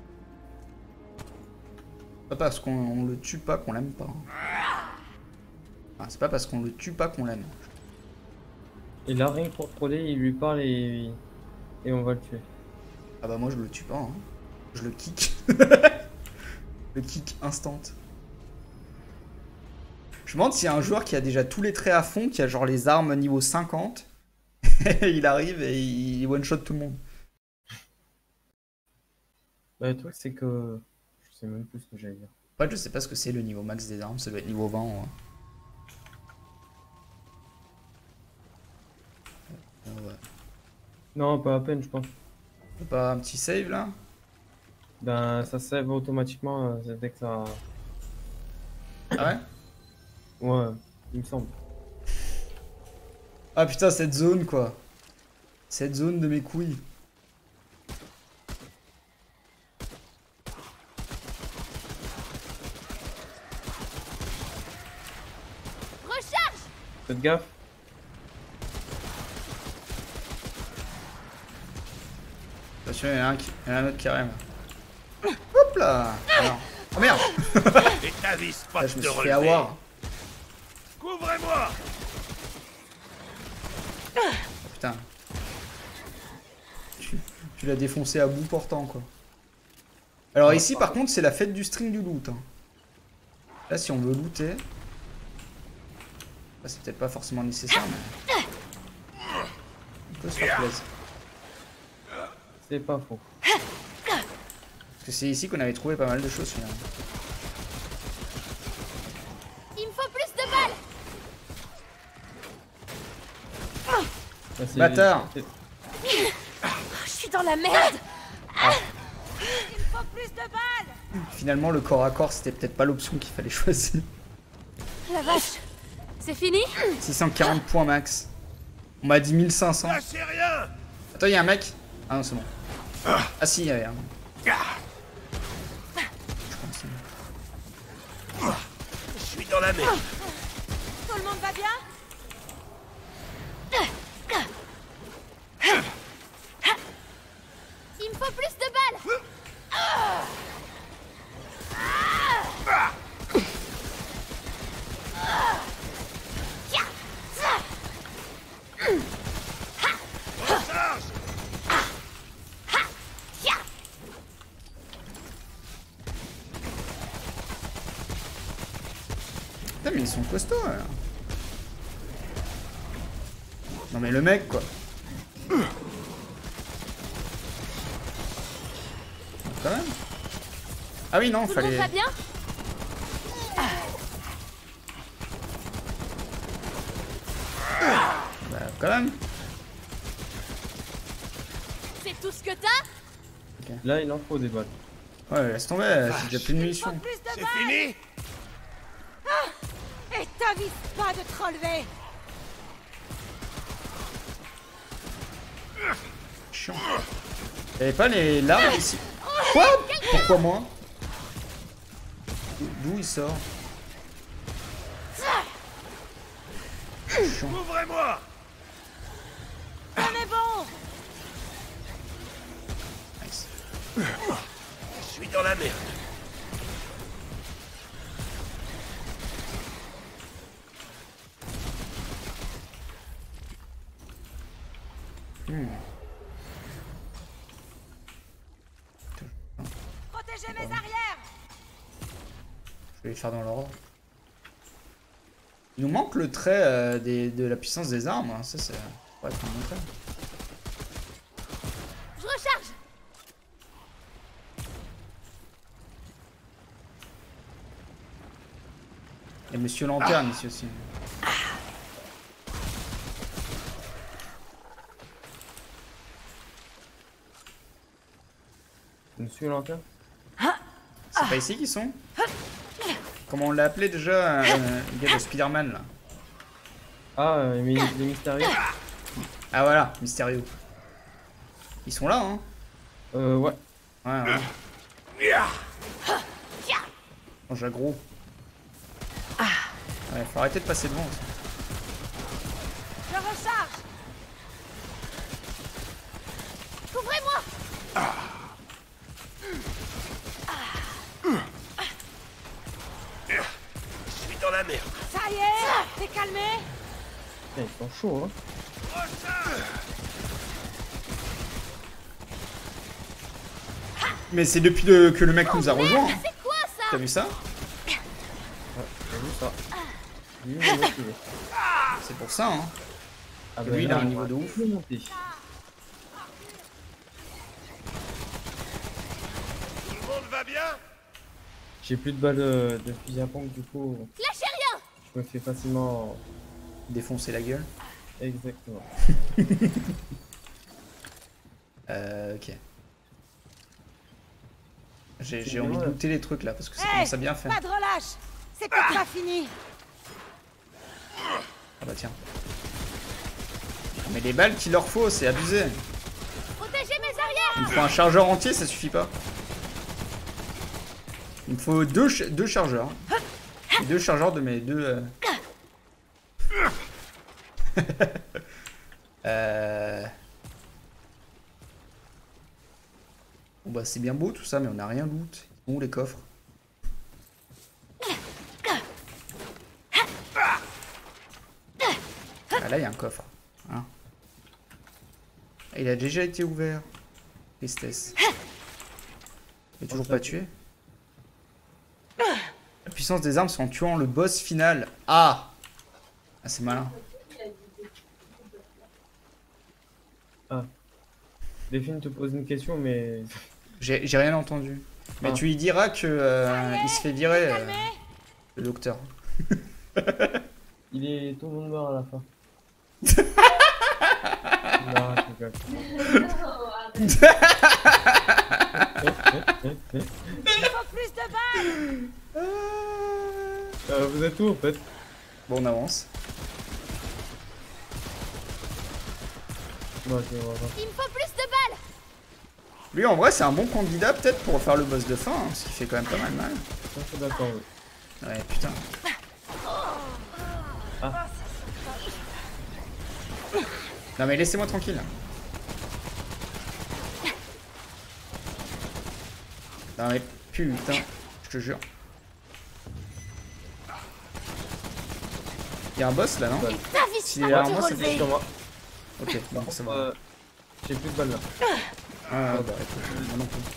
C'est pas parce qu'on on le tue pas qu'on l'aime pas. Ah, c'est pas parce qu'on le tue pas qu'on l'aime. Et là, rien que pour troller, il lui parle et, et on va le tuer. Ah bah moi je le tue pas, hein. Je le kick. Le kick instant. Je me demande s'il y a un joueur qui a déjà tous les traits à fond, qui a genre les armes niveau cinquante. Et il arrive et il one-shot tout le monde. Bah, le truc, c'est que. Je sais même plus ce que j'allais dire. En fait, je sais pas ce que c'est le niveau max des armes, ça doit être niveau vingt. Ouais. Ouais. Non, pas à peine, je pense. Pas un petit save là? Ben, ça save automatiquement euh, dès que ça. Ah ouais? Ouais, il me semble. Ah putain, cette zone quoi. Cette zone de mes couilles. Recharge! Faites gaffe. Attention, il y en a un, qui... il y en a un autre qui rêve. Hop là! Ah non. Oh merde! Et t'avises pas Là, de je me te suis fait relever. avoir. Couvrez-moi! Oh, putain. Tu, tu l'as défoncé à bout portant quoi. Alors ici par contre c'est la fête du string du loot. Hein. Là si on veut looter. Là, c'est peut-être pas forcément nécessaire mais. On peut se faire plaisir. C'est pas faux. Parce que c'est ici qu'on avait trouvé pas mal de choses finalement. Il me faut plus de balles! Là, c'est- Bâtard. c'est- Je suis dans la merde! Il me faut plus de balles! Finalement le corps à corps c'était peut-être pas l'option qu'il fallait choisir. La vache! C'est fini? six cent quarante points max. On m'a dit mille cinq cents. Lâchez rien! Attends, il y a un mec. Ah non, c'est bon. Ah si, il y avait un. Je pense. Je suis dans la merde. Tout le monde va bien? Il me faut plus de balles! Recharge! Putain, mais ils sont costauds là. Non mais le mec quoi. Quand même. Ah oui non, Tout le monde fallait. va bien? Bah quand même. C'est tout ce que t'as? Là, il en faut des balles. Ouais, laisse tomber, j'ai déjà plus de munitions. Plus de C'est balles! fini? Et t'avises pas de te relever! Chiant. Y'avait pas les larmes ici. Quoi? Pourquoi moi? D'où il sort? Chiant. Couvrez-moi! On est bon! Nice. Je suis dans la merde. Hmm. Protégez mes arrières! Je vais les faire dans l'ordre. Il nous manque le trait euh, des, de la puissance des armes. Hein. Ça, c'est. Ouais, faut le montrer. Je recharge! Et Monsieur Lanterne ici aussi. Monsieur Lanterne? C'est pas ici qu'ils sont? Comment on l'a appelé déjà, euh, le gars de Spider-Man là? Ah, euh, mais les mystérieux? Ah voilà, mystérieux. Ils sont là, hein? Euh, ouais. Ouais, ouais. Oh, j'aggro. Ouais, faut arrêter de passer devant aussi. Je recharge. Couvrez-moi. Je suis dans la merde. Ça y est, t'es calmé? Putain, ils sont chauds, hein. Mais c'est depuis le- que le mec nous a rejoint. hein. C'est quoi ça? T'as vu ça? Ouais, j'ai vu ça. Lui, il est motivé. C'est pour ça, hein. Ah Lui, il a là, un on niveau va de ouf. tout monter. Tout le monde va bien? J'ai plus de balles euh, de fusil à pompe, du coup, Lâchez rien. je me fais facilement... Défoncer la gueule. Exactement. Euh, ok. J'ai C'est j'ai envie de bien, looter les trucs là parce que ça Hey, commence à bien faire. Pas de relâche. C'est peut-être pas fini. Ah bah tiens. Mais les balles qu'il leur faut, c'est abusé. Protégez mes arrières. Il me faut un chargeur entier, ça suffit pas. Il me faut deux, ch- deux chargeurs. Et deux chargeurs de mes deux... Euh... euh... Bon bah c'est bien beau tout ça, mais on a rien loot. Ils sont où les coffres? Ah là il y a un coffre. Hein. Ah, il a déjà été ouvert. Tristesse. Il est toujours pas tué. La puissance des armes c'est en tuant le boss final. Ah, ah c'est malin. Delphine te pose une question, mais... J'ai j'ai rien entendu. Mais Ah. tu lui diras que euh, il se fait virer, euh, le docteur. Il est... Tout le monde meurt à la fin. Non, je rigole. Non, arrête. Il faut plus de balles. Euh, vous êtes où en fait? Bon, on avance. Non, ok, on va voir. Il me faut plus de balles. Lui, en vrai, c'est un bon candidat peut-être pour faire le boss de fin, hein, parce qu'il fait quand même pas mal mal. Je suis d'accord, oui. Ouais, putain. Ah. Non mais laissez-moi tranquille. Non mais putain, je te jure. Il y a un boss là, non? Ouais. Ta vie S'il est derrière moi, c'est relever. Sur moi. Ok, bon, c'est bon. Euh, J'ai plus de balles là. Ah, bah écoute, moi non plus.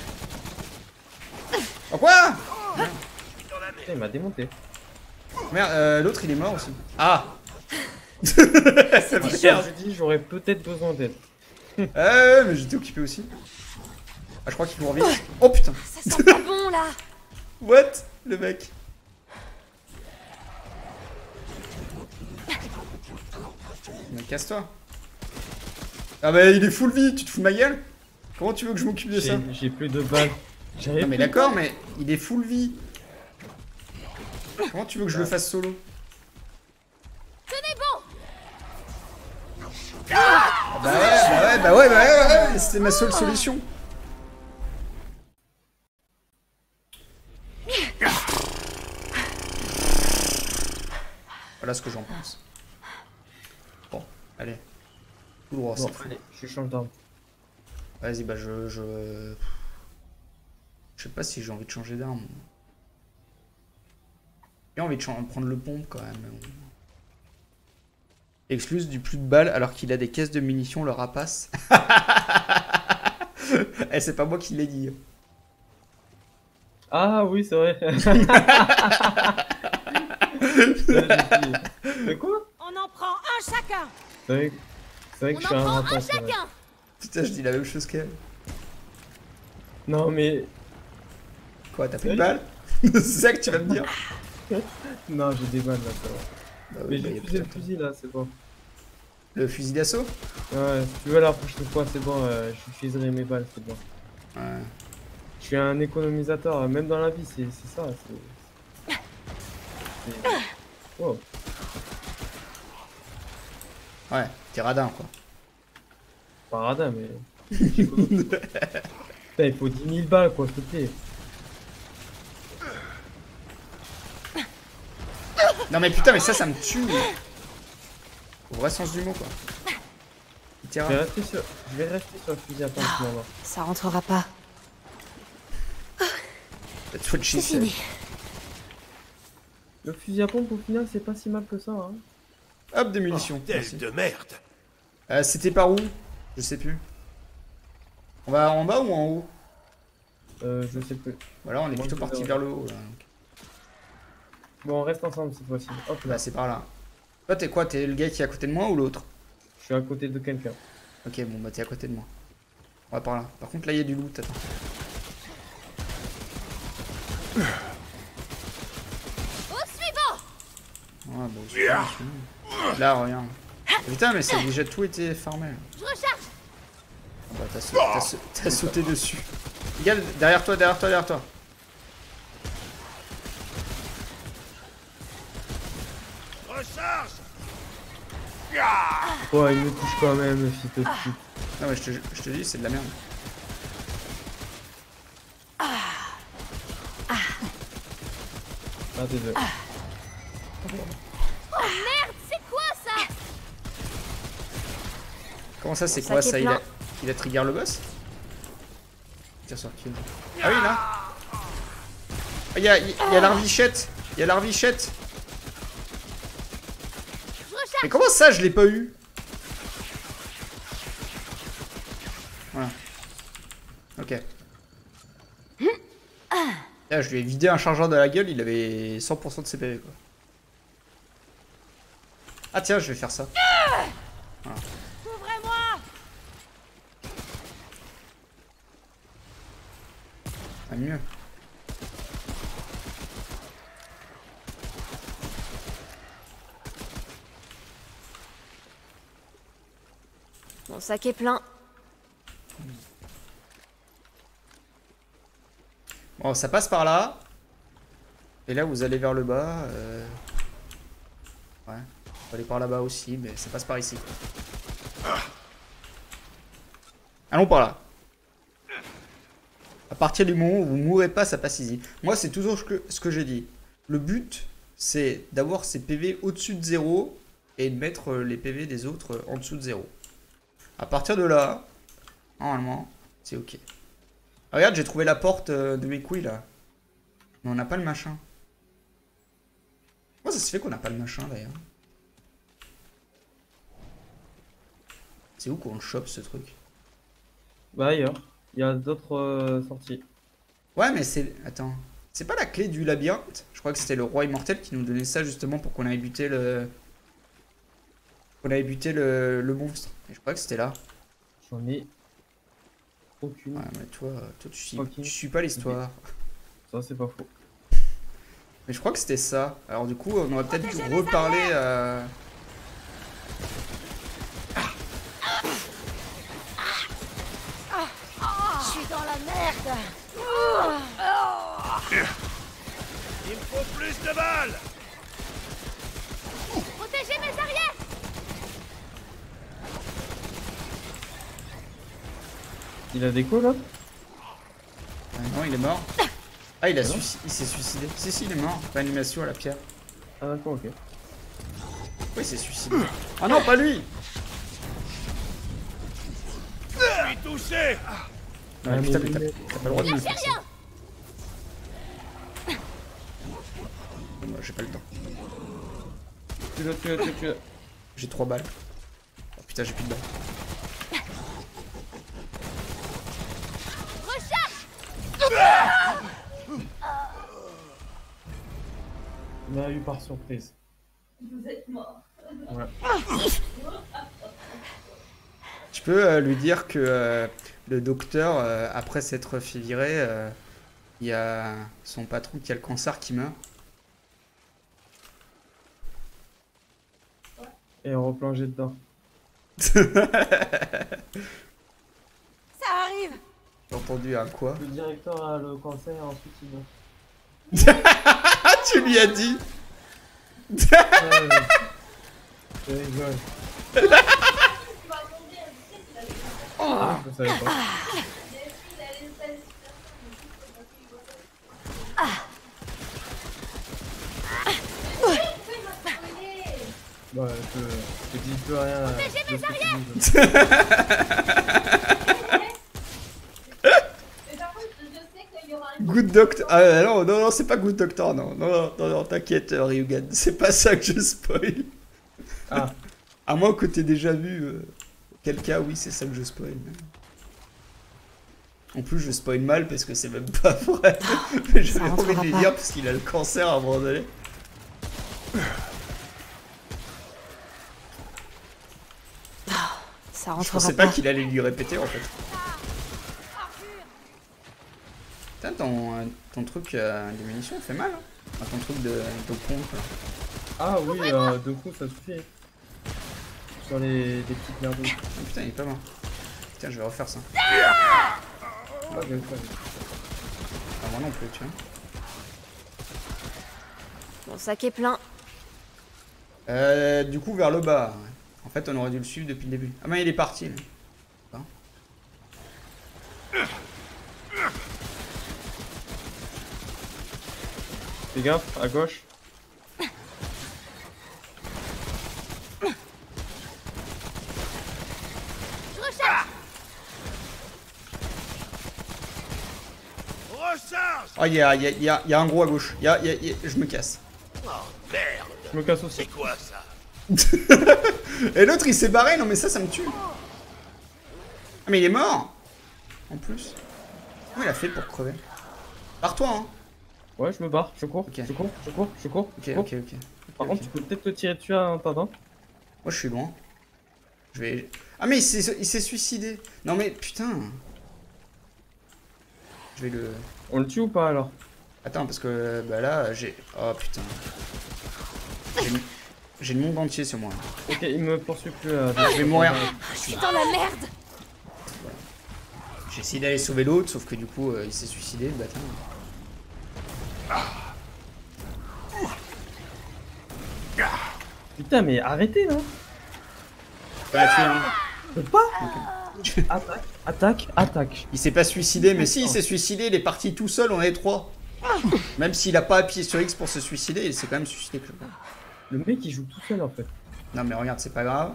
Oh quoi? Putain, il m'a démonté. Merde, euh, l'autre il est mort aussi. Ah. Merde, j'ai dit j'aurais peut-être besoin d'aide. Ah ouais, mais j'étais occupé aussi. Ah, je crois qu'il court vite. Oh putain. Ça sent pas bon là. What? Le mec. Mais casse-toi. Ah bah il est full vie, tu te fous de ma gueule? Comment tu veux que je m'occupe de ça? J'ai j'ai plus de balles. J'avais Non mais plus de d'accord, balles. mais il est full vie. Comment tu veux que je le fasse solo? Tenez bon. Ah bah ouais, bah ouais, bah ouais, bah ouais, ouais, ouais, c'était ma seule solution. Voilà ce que j'en pense. Bon, allez. Tout droit, Bon, c'est fou. allez, je change d'arme. Vas-y, bah je, je... Je sais pas si j'ai envie de changer d'arme. J'ai envie de chan- prendre le pompe quand même. Excluse du plus de balles alors qu'il a des caisses de munitions, le rapace. Eh, c'est pas moi qui l'ai dit. Ah oui, c'est vrai. C'est quoi? On en prend un chacun. C'est vrai, c'est vrai que On je suis en un prend un rapace. c'est vrai. chacun. Putain, je dis la même chose qu'elle. Non mais... Quoi, t'as plus de balles? C'est ça que tu vas me dire? Non, j'ai des balles là, ça va. Bah Mais oui, bah, y j'ai a fusé le peut-être- fusil là, c'est bon. Le fusil d'assaut? Ouais, si tu veux la prochaine fois, c'est bon, euh, j'utiliserai mes balles, c'est bon. Ouais. Je suis un économisateur, euh, même dans la vie, c'est c'est ça. c'est- c'est- Oh, Ouais, t'es radin quoi. pas radin, mais... j'économise. Putain, il faut dix mille balles, quoi, s'il te plaît. Non mais putain, mais ça, ça me tue. Au vrai sens du mot, quoi. Je vais rester sur, je vais rester sur le fusil à pompe finalement. Ça rentrera pas. That's what she C'est said. fini. Le fusil à pompe au final c'est pas si mal que ça. Hein. Hop, des munitions. Bordel Merci. de merde. Euh, C'était par où? Je sais plus. On va en bas ou en haut? Euh, je sais plus. Voilà, on est Moi, plutôt je parti vais- vers le haut. Là. Bon, on reste ensemble cette fois-ci. Hop là. Là, c'est par là. Toi, t'es quoi? T'es le gars qui est à côté de moi ou l'autre? Je suis à côté de quelqu'un. Ok, bon, bah t'es à côté de moi. On va par là. Par contre, là, il y a du loot. Attends. Au suivant. Ouais, bon, c'est pas mal. Là, regarde. Putain, mais ça a déjà tout été farmé. Je recharge. Ah bah, t'as sauté, t'as sau- t'as sauté dessus. Regarde, derrière toi, derrière toi, derrière toi. Recharge. Ouais, il me touche quand même, fils de pute. Non, mais je te, je te dis, c'est de la merde. Ah, désolé. Oh merde, c'est quoi ça? Comment ça, c'est Le quoi sac ça? est Il a, plein. il a trigger le boss? Tire sur kill. Ah oui, là. Il y a, il y a l'arvichette. Il y a l'arvichette. Je recharge. Mais comment ça, je l'ai pas eu? Voilà. Ok. Là, je lui ai vidé un chargeur de la gueule, il avait cent pour cent de C P V, quoi. Ah tiens, je vais faire ça. Voilà. Ouvrez-moi. Ah, mieux. Mon sac est plein. Bon, ça passe par là. Et là, vous allez vers le bas. Euh... Ouais. On va aller par là-bas aussi, mais ça passe par ici. Allons par là. À partir du moment où vous mourrez pas, ça passe ici. Moi, c'est toujours ce que, ce que j'ai dit. Le but, c'est d'avoir ces P V au-dessus de zéro et de mettre les P V des autres en dessous de zéro. À partir de là, normalement, c'est ok. Regarde, j'ai trouvé la porte de mes couilles là. Mais on n'a pas le machin. Comment ça se fait qu'on n'a pas le machin d'ailleurs? C'est où qu'on le chope ce truc? Bah ailleurs, il y a d'autres euh, sorties. Ouais, mais c'est... Attends. C'est pas la clé du labyrinthe? Je crois que c'était le roi immortel qui nous donnait ça justement pour qu'on aille buter le... Qu'on aille buter le, le monstre. Et je crois que c'était là. J'en ai aucune. Ouais, mais toi, toi tu, suis, Ok. tu suis pas l'histoire. Ça c'est pas faux. Mais je crois que c'était ça. Alors du coup, on aurait peut-être dû reparler à... Je suis dans la merde. Il me faut plus de balles. Protégez mes arrières. Il a des coups là? Ah non, il est mort. Ah, il a suici- il s'est suicidé. Si, si, il est mort. Réanimation à la pierre. Ah d'accord, ok. Oui, il s'est suicidé. Ah non, pas lui. Je suis touché. Ouais, Ah, putain, mais- mais t'as mais- t'as pas le droit de me Lâchez faire ça. Bon, bah, j'ai pas le temps. Tu l'as, tu l'as, tu l'as, tu l'as. J'ai trois balles. Oh putain, j'ai plus de balles. Il m'a eu par surprise. Vous êtes mort. Ouais. Tu peux euh, lui dire que euh, le docteur, euh, après s'être fait virer, euh, il y a son patron qui a le cancer qui meurt. Et replonger dedans. Ça arrive. J'ai entendu un quoi? Le directeur a le cancer et ensuite il meurt. Ah, tu lui as dit? Ouais, je rigole. Tu m'as demandé, elle sait qu'il avait fait ça. Je savais pas. Mais est-ce qu'il allait se passer super ça, mais juste parce qu'il voit ça. peux, je dis plus rien. Protégez mes arrières. Mais par contre, je sais qu'il y aura un. Good Doctor. Ah non, non, non, c'est pas Good Doctor, non. Non, non, non, non t'inquiète, euh, Ryugan. C'est pas ça que je spoil. Ah. À moins que t'aies déjà vu. Euh, quel cas, oui, c'est ça que je spoil. En plus, je spoil mal parce que c'est même pas vrai. Mais j'avais envie de les dire parce qu'il a le cancer à un moment donné. Ça Je rentrera pensais pas. pas qu'il allait lui répéter en fait. Putain, ton, euh, ton truc euh, de munitions fait mal. Hein. Enfin, ton truc de, de pompe. là. Ah oui, euh, deux coups ça suffit. Sur les, les petites merdouilles. Ah, putain, il est pas mort. Tiens, je vais refaire ça. Ah, bien fait. Ah, moi non plus, tu vois. Mon sac est plein. Euh, du coup, vers le bas. Ouais. En fait, on aurait dû le suivre depuis le début. Ah, mais il est parti. Là. Hein. Fais gaffe, à gauche. Je recherche. Recharge. Oh, il y a, y, a, y, a, y a un gros à gauche. Y a, y a, y a... Je me casse. Oh merde. Je me casse aussi. C'est quoi ça? Et l'autre, il s'est barré. Non, mais ça, ça me tue. Ah, mais il est mort. En plus. Comment il a fait pour crever? Pars-toi, hein. Ouais, je me barre, je cours, Ok. je cours, je cours, je cours. Ok, je cours. ok, ok. Par Ok, contre, ok. tu peux peut-être te tirer dessus en attendant. Moi, je suis loin. Je vais... Ah, mais il s'est il s'est suicidé. Non, mais putain. Je vais le... On le tue ou pas alors? Attends, parce que bah là, j'ai... Oh, putain. J'ai le... j'ai le monde entier sur moi. Ok, il me poursuit plus. Euh, Je vais mourir. Je suis dans la merde. J'ai essayé d'aller sauver l'autre, sauf que du coup, euh, il s'est suicidé, le bâtard. Putain, mais arrêtez là! Pas la tuer, hein. Je peux pas! Attaque, attaque, attaque. Il s'est pas suicidé, mais si, il s'est suicidé, il est parti tout seul, on est trois. Même s'il a pas appuyé sur X pour se suicider, il s'est quand même suicidé. Quelque part. Le mec il joue tout seul en fait. Non, mais regarde, c'est pas grave.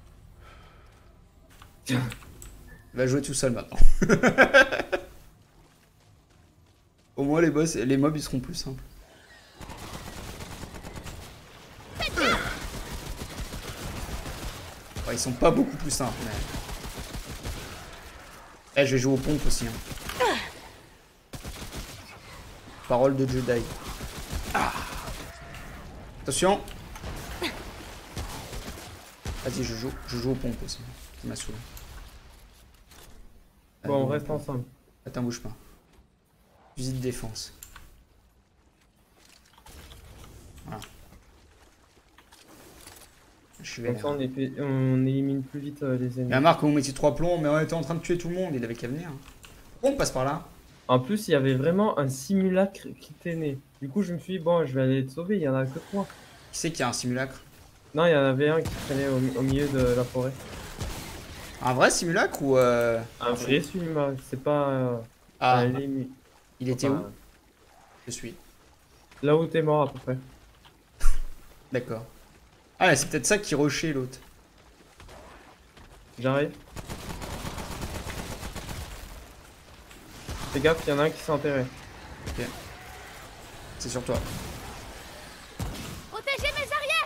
Il va jouer tout seul maintenant. Au moins, les boss, les mobs, ils seront plus simples. Ouais, ils sont pas beaucoup plus simples, mais... Eh, je vais jouer aux pompes aussi. Hein. Parole de Jedi. Ah. Attention. Vas-y, je joue, je joue aux pompes aussi. Qui m'a saoulé. Bon, on reste ensemble. Attends, bouge pas. Fusil de défense. Voilà. Je suis Comme vénère. ça on, est- on élimine plus vite euh, les Il y ennemis. a Marc, vous mettiez trois plombs, mais on était en train de tuer tout le monde, il avait qu'à venir. Pourquoi on passe par là? En plus, il y avait vraiment un simulacre qui traînait. Du coup, je me suis dit, bon, je vais aller te sauver, il y en a que trois. Qui c'est qu'il y a un simulacre? Non, il y en avait un qui traînait au, mi- au milieu de la forêt. Un vrai simulacre ou euh... Un vrai simulacre, c'est pas euh, Ah, un ennemi. il était Enfin, où? Je suis. Là où t'es mort à peu près. D'accord. Ah, ouais, c'est peut-être ça qui rushait l'autre. J'arrive. Fais gaffe, il y en a un qui s'est enterré. Ok. C'est sur toi. Protégez mes arrières.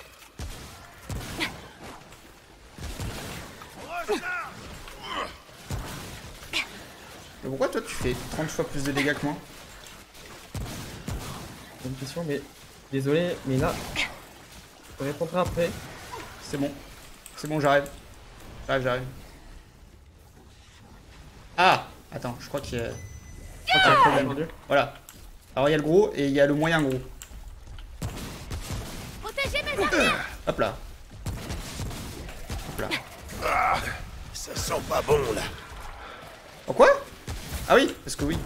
Mais pourquoi toi tu fais trente fois plus de dégâts que moi? Bonne question, mais désolé, mais là, je répondrai après. C'est bon. C'est bon, j'arrive. J'arrive, j'arrive. Ah! Attends, je crois qu'il y a... Je crois qu'il y a un problème. Entendu. Voilà. Alors il y a le gros et il y a le moyen gros. Protégez mes arrières. Hop là. Hop là. Ah, ça sent pas bon là. Oh quoi? Ah oui, parce que oui.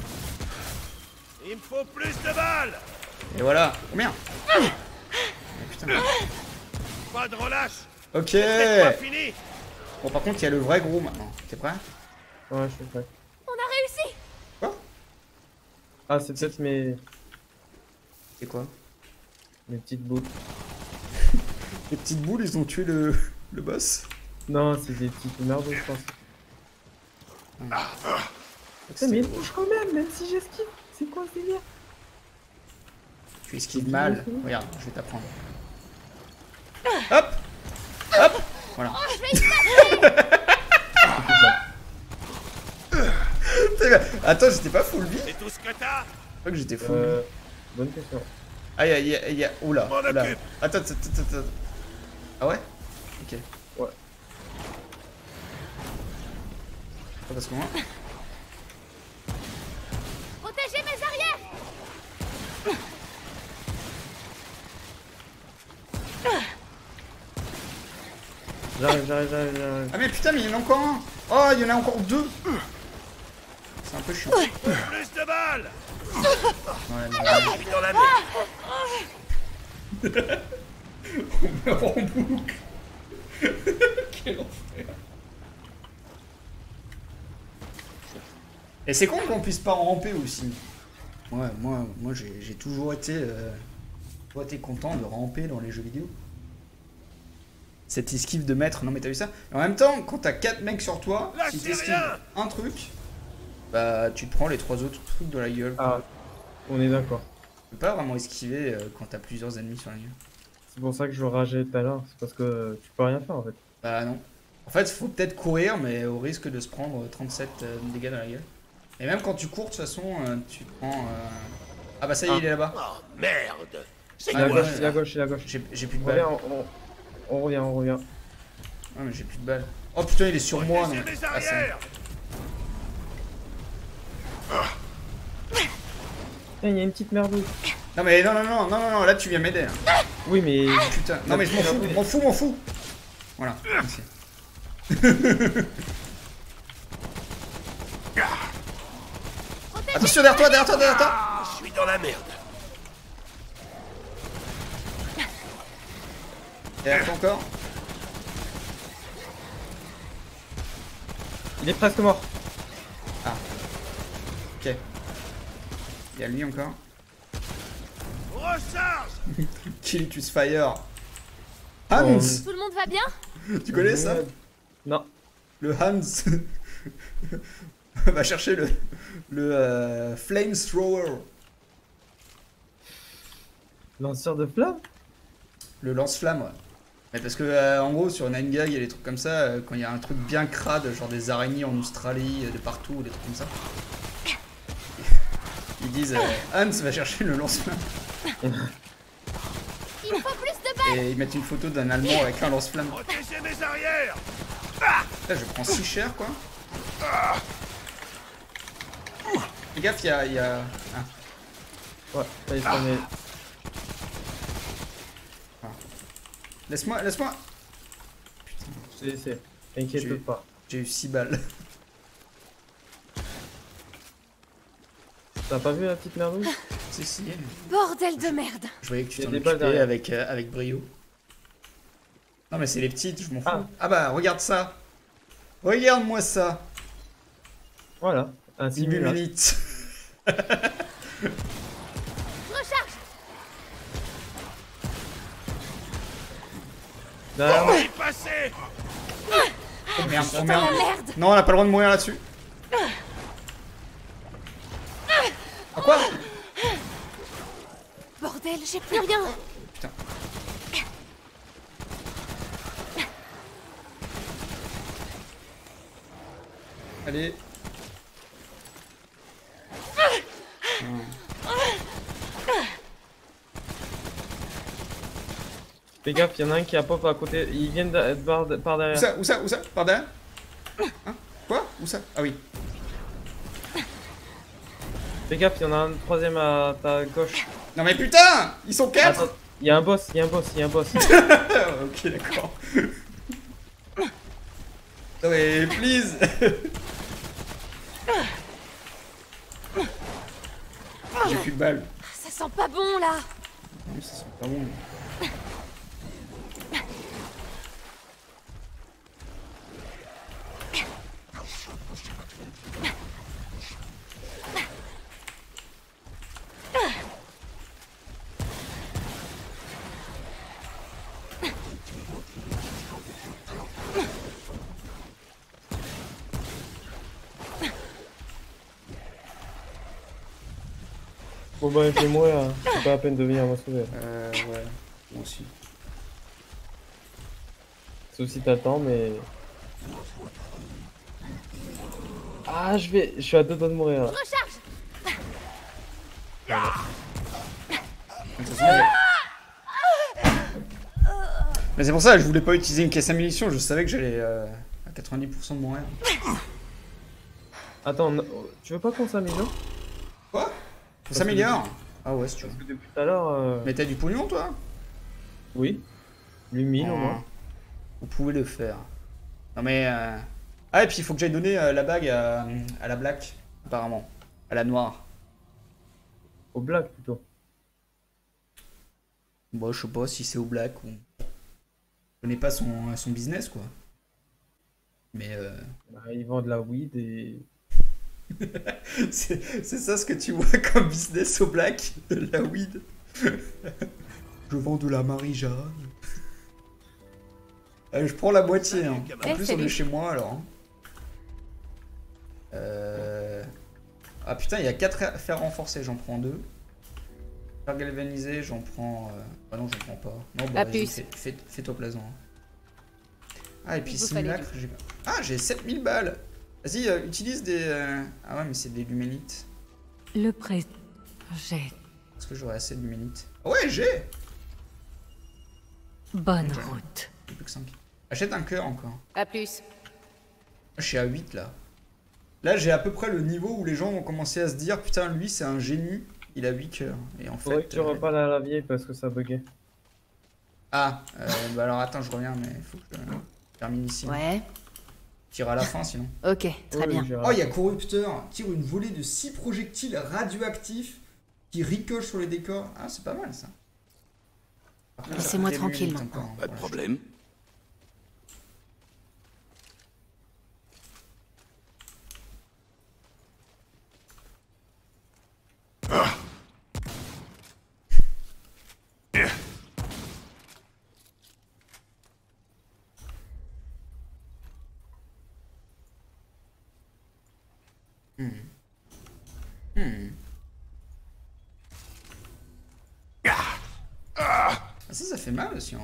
Il me faut plus de balles. Et voilà. Combien? Oh, putain. Pas de relâche. Ok. C'est pas fini. Bon par contre il y a le vrai gros maintenant. T'es prêt? Ouais, je suis prêt. On a réussi. Quoi? Ah, c'est peut-être mes, C'est quoi? mes petites boules. Les petites boules, ils ont tué le, le boss. Non, c'est des petites merdes, je pense. Putain, mais il touche quand même, même si j'esquive. C'est quoi ce délire? Tu esquives mal. Regarde, je vais t'apprendre. Hop. Hop. Voilà. Attends, j'étais pas full vie. C'est tout ce que t'as? Je crois que j'étais full Euh, vie. bonne question. Ah, y'a, y'a, y'a... Oula, M'en oula. occupe. Attends, attends, attends, attends. Ah ouais? Ok. Ouais. Ah, parce que moi... Protégez mes arrières. J'arrive, j'arrive, j'arrive, j'arrive. Ah mais putain, mais il y en a encore un. Oh, il y en a encore deux. C'est un peu chiant. Plus de balles! Ouais, mais... Je suis dans la merde! On meurt en boucle. Quel enfer. Et c'est con qu'on puisse pas en ramper aussi. Ouais, moi, moi j'ai j'ai toujours été, euh, toujours été content de ramper dans les jeux vidéo. Cette esquive de maître, non mais t'as vu ça? Et en même temps, quand t'as quatre mecs sur toi, Là, si c'est t'esquives rien. un truc, bah tu te prends les trois autres trucs de la gueule. Ah, on est d'accord. Tu peux pas vraiment esquiver euh, quand t'as plusieurs ennemis sur la gueule. C'est pour ça que je rageais tout à l'heure. C'est parce que tu peux rien faire en fait. Bah non. En fait, faut peut-être courir, mais au risque de se prendre trente-sept euh, dégâts dans la gueule. Et même quand tu cours, de toute façon, euh, tu prends... euh, Ah bah ça y est, Ah. il est là-bas. Oh merde! C'est Ah, La ouais, gauche, ouais. c'est la gauche, c'est la gauche. J'ai j'ai plus de On revient, balles. on, on, on revient, on revient. Ah mais j'ai plus de balles. Oh putain, il est sur moi. Non. Protégez mes Ah, ça- arrières! Eh, il y a une petite merdouille. non mais non, non, non, non, non, non, là tu viens m'aider. hein. Oui, mais. Putain, non mais je m'en fous, m'en fous, m'en fous. Voilà, merci. Attention derrière toi, derrière toi, derrière toi. Je suis dans la merde! Derrière toi encore. Il est presque mort. Ok. Il y a lui encore. Recharge! Kilitus Fire. Hans. Tout le monde va bien? Tu connais ça? Non. Le Hans va chercher le, le euh, Flamethrower. Lanceur de flammes? Le lance-flamme, ouais. Mais parce que, euh, en gros, sur Nine Gag, il y a des trucs comme ça, euh, quand il y a un truc bien crade, genre des araignées en Australie, euh, de partout, des trucs comme ça. Ils disent euh, Hans va chercher le lance-flamme. Il faut plus de balles. Et ils mettent une photo d'un Allemand avec un lance-flamme. Protégez mes arrières! Là, je prends si cher, quoi. Fais gaffe, il y a. il Y a... Ah. Ouais, ça y est, on est. Laisse-moi, laisse-moi. Je t'ai laissé. T'inquiète J'ai- pas. J'ai eu six balles. T'as pas vu la petite merdouille? Si, si. Bordel de merde. Je voyais que tu Il y a t'en des balles occupais derrière. avec, euh, avec brio. Non, mais c'est les petites, je m'en fous. Ah. Ah. bah, regarde ça. Regarde-moi ça. Voilà. Un simulateur. Simulite. Recharge. Derrière moi. Y passer! Oh merde, oh Dans merde. la merde. Non, on n'a pas le droit de mourir là-dessus. Ah quoi? Bordel, j'ai plus rien. Putain. Allez. Fais gaffe, y'en a un qui a pop à côté. Ils viennent de, par, par Où derrière. ça? Où ça? Où ça? Par derrière? Hein? Quoi? Où ça? Ah oui. Fais gaffe, y'en a un troisième à ta gauche. Non mais putain! Ils sont quatre! Attends, il y a un boss, il y a un boss, il y a un boss. Ok, d'accord. Non mais please! J'ai plus de balles. Ça sent pas bon là. Oui, ça sent pas bon. Bon bah je vais mourir, hein. C'est pas la peine de venir me sauver. Euh, ouais, moi aussi. Sauf si t'attends, mais... Ah, je vais... Je suis à deux doigts de mourir. Là. Recharge. De toute façon, mais c'est pour ça que je voulais pas utiliser une caisse à munitions, je savais que j'allais euh, à quatre-vingt-dix pour cent de mourir. Attends, no- tu veux pas qu'on s'améliore? Quoi? On s'améliore? Ah ouais, si tu veux. Parce que depuis tout à l'heure... Euh... Mais t'as du pognon, toi? Oui. huit mille au moins. Vous pouvez le faire. Non mais... Euh... Ah et puis il faut que j'aille donner euh, la bague à, à la black, apparemment. À la noire. Au black plutôt. Bon, je sais pas si c'est au black ou... Je connais pas son, son business, quoi. Mais euh... Bah, ils vendent de la weed et... c'est c'est ça ce que tu vois comme business au black? De la weed. Je vends de la Marie-Jeanne. Allez, je prends la moitié, hein. En Eh, plus, on salut. est chez moi, alors. hein. Euh... Ah putain, il y a quatre fers renforcés, j'en prends deux. Fer galvanisé, j'en prends... euh, Ah non, j'en prends pas. Non, bah À vas-y, plus. fais- fais- fais-toi plaisant. Ah, et puis Il vous fallait simulacre, j'ai... Ah, j'ai sept mille balles. Vas-y, euh, utilise des... euh, Ah ouais, mais c'est des luménites. Le pré... J'ai... Est-ce que j'aurai assez de luménites? Ah ouais, j'ai. Bonne Ouais. route. J'ai plus que cinq. Achète un cœur encore. À plus. Je suis à huit là. Là, j'ai à peu près le niveau où les gens vont commencer à se dire putain, lui c'est un génie, il a huit cœurs. Et en Faudrait fait. que tu euh, reparles à la vieille parce que ça buguait. Ah, euh, bah alors attends, je reviens, mais il faut que je termine ici. Ouais. Tire à la fin sinon. Ok, très Oui, bien. j'ai Oh, il y a Corrupteur, tire une volée de six projectiles radioactifs qui ricochent sur les décors. Ah, c'est pas mal ça. Après, Laissez-moi j'ai tranquille lumière maintenant. encore, Pas de voilà. problème. Hmm. Hmm. Ah, ça, ça fait mal aussi. Hein.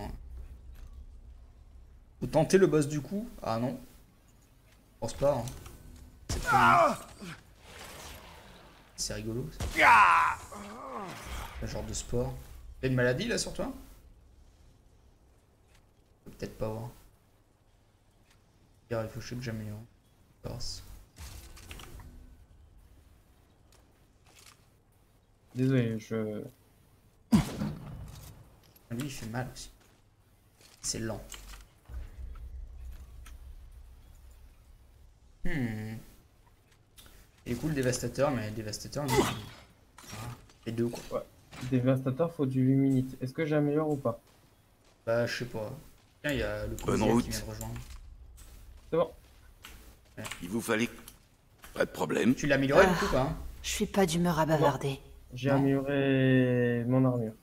Faut tenter le boss du coup. Ah non. Je pense pas. Hein. C'est pas- C'est rigolo. Ça. Un genre de sport. T'as une maladie là sur toi? Peut-être pas voir. Il faut que j'améliore. Force. Désolé, je... Lui il fait mal aussi. C'est lent. Hmm. Il est cool le dévastateur, mais le dévastateur, non. Ah, les deux quoi. Dévastateur, faut du huit minutes. Est-ce que j'améliore ou pas? Bah je sais pas. Tiens, il y a le Bonne Cozier route. qui vient de rejoindre. C'est bon. Il vous fallait... Pas de problème. Tu l'as amélioré Ah. du coup pas hein? Je suis pas d'humeur à bavarder. J'ai Non. amélioré mon armure.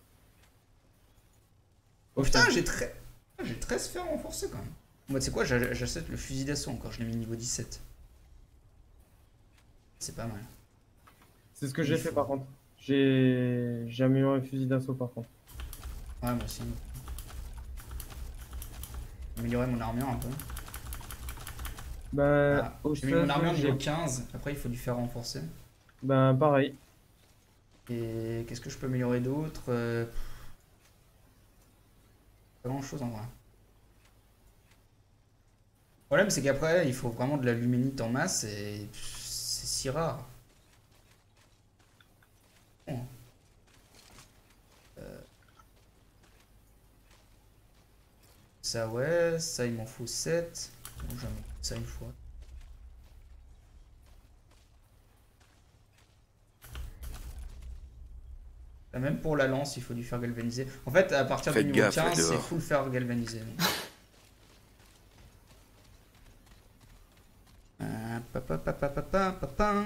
Oh putain, j'ai très... j'ai treize fers renforcés quand même. Moi tu sais quoi, j'a- j'achète le fusil d'assaut encore, je l'ai mis niveau dix-sept. C'est pas mal. C'est ce que Il j'ai faut. fait par contre. J'ai j'ai amélioré le fusil d'assaut par contre. Ouais, moi aussi. Améliorer mon armure un peu. Ben, Ah, au j'ai mis mon seize, armure j'ai- niveau quinze, après il faut du faire renforcer. Ben, pareil. Et qu'est-ce que je peux améliorer d'autre? Euh, Pas grand chose en vrai. Le problème c'est qu'après il faut vraiment de la luménite en masse et c'est si rare. Bon. Euh, Ça ouais, ça il m'en faut sept. Bon, j'en ai ça une fois. Là, même pour la lance, il faut du fer galvanisé. En fait, à partir Faites du niveau gaffe, là, quinze, c'est dehors. full fer galvanisé. donc. Euh, pa, pa, pa, pa, pa, pa, pa, pa.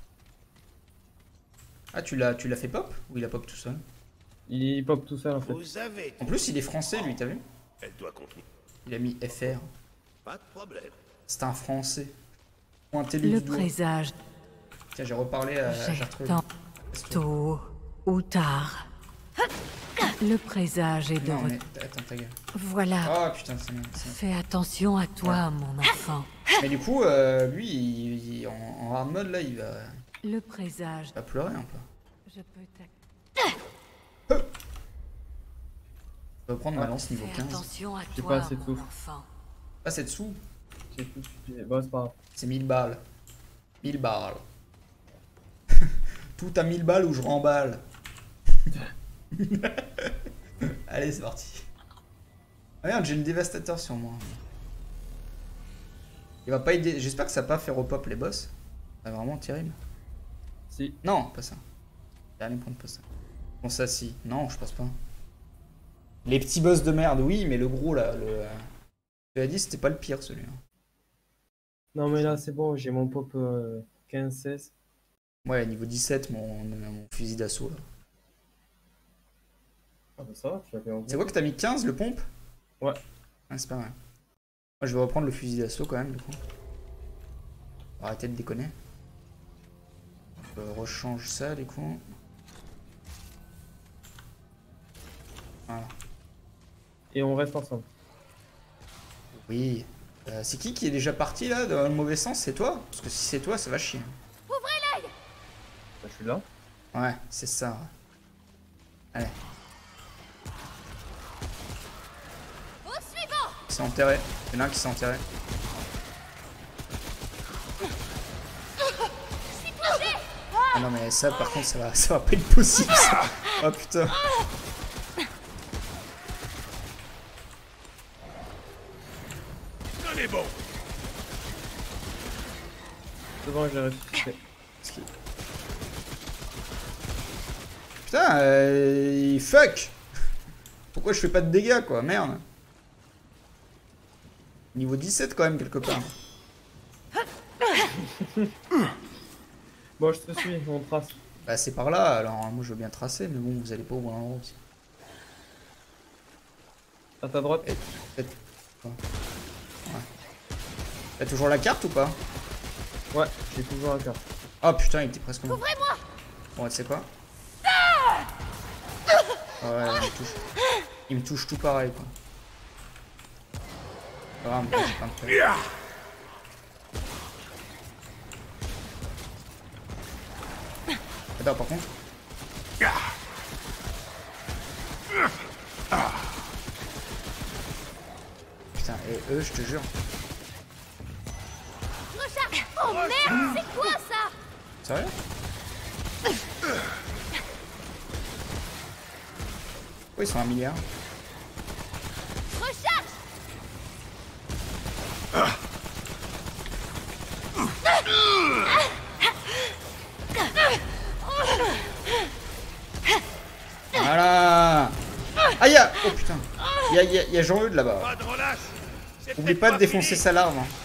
Ah, tu l'as tu l'as fait pop? Ou il a pop tout seul? Il pop tout seul en fait. Vous avez... En plus, il est français, lui, t'as vu? Elle doit contenir. Il a mis F R. Pas de problème. C'est un français. Pointez-lui Le du doigt. présage Tiens, j'ai reparlé à, à J'ai Gertrude. tant Laisse-toi. tôt ou tard. Le présage est de Non, retour. mais attends, ta gueule. Voilà. Oh putain, c'est bien. c'est bien. Fais attention à toi, mon enfant. Mais du coup, euh, lui, il, il- en, en hard mode, là, il va, Le présage. il va pleurer un peu. Je peux t'ac- Je vais prendre ma lance niveau Fais quinze. attention à J'ai toi, pas assez de mon souffle. enfant. Ah, c'est dessous. J'ai tout. j'ai- Bon, c'est pas grave. C'est mille balles. mille balles. Tout à mille balles ou je remballe. Allez, c'est parti. Ah merde, j'ai le dévastateur sur moi. Il va pas aider. J'espère que ça va pas faire repop les boss. C'est vraiment terrible. Si. Non, pas ça. Dernier point de pas ça. Bon, ça, si. Non, je pense pas. Les petits boss de merde, oui, mais le gros là, le. Tu l'as dit, c'était pas le pire celui-là. Non, mais là, c'est bon, j'ai mon pop euh, quinze seize. Ouais, niveau dix-sept, mon, mon fusil d'assaut là. Ah, bah ça va, tu l'as fait en C'est quoi que t'as mis quinze le pompe? Ouais. Ah, c'est pas mal. Moi je vais reprendre le fusil d'assaut quand même du coup. Arrêtez de déconner. Je rechange ça du coup. Voilà. Et on reste ensemble. Oui. Euh, c'est qui qui est déjà parti là dans le mauvais sens? C'est toi? Parce que si c'est toi, ça va chier. Bah, je suis là. Ouais, c'est ça. Allez. Au suivant. Il s'est enterré. Il y en a un qui s'est enterré. Ah non mais ça par contre ça va, ça va pas être possible ça. Oh putain. Tenez bon. C'est bon, j'ai ressuscité. Putain, euh, fuck. Pourquoi je fais pas de dégâts quoi, merde. Niveau dix-sept quand même quelque part. Bon, je te suis, on trace. Bah c'est par là, alors moi je veux bien tracer, mais bon vous allez pas au bon endroit aussi. À ta droite. Et peut-être. Ouais. T'as toujours la carte ou pas? Ouais, j'ai toujours un carte. Oh putain, il était presque mort. Ouvrez-moi. Bon, tu sais quoi? Ouais, il me touche. Il me touche tout pareil quoi. Ah, mais j'ai pas de faire. Attends, par contre. Putain, et eux, je te jure. Recharge. Oh merde, c'est quoi ça? Sérieux? Pourquoi ils sont un milliard? Recharge. Voilà. Ah y'a. Oh putain. Y'a y a, y a Jean-Eudes là-bas. Pas de relâche. C'est Oublie peut-être pas de défoncer fini. sa larve. hein.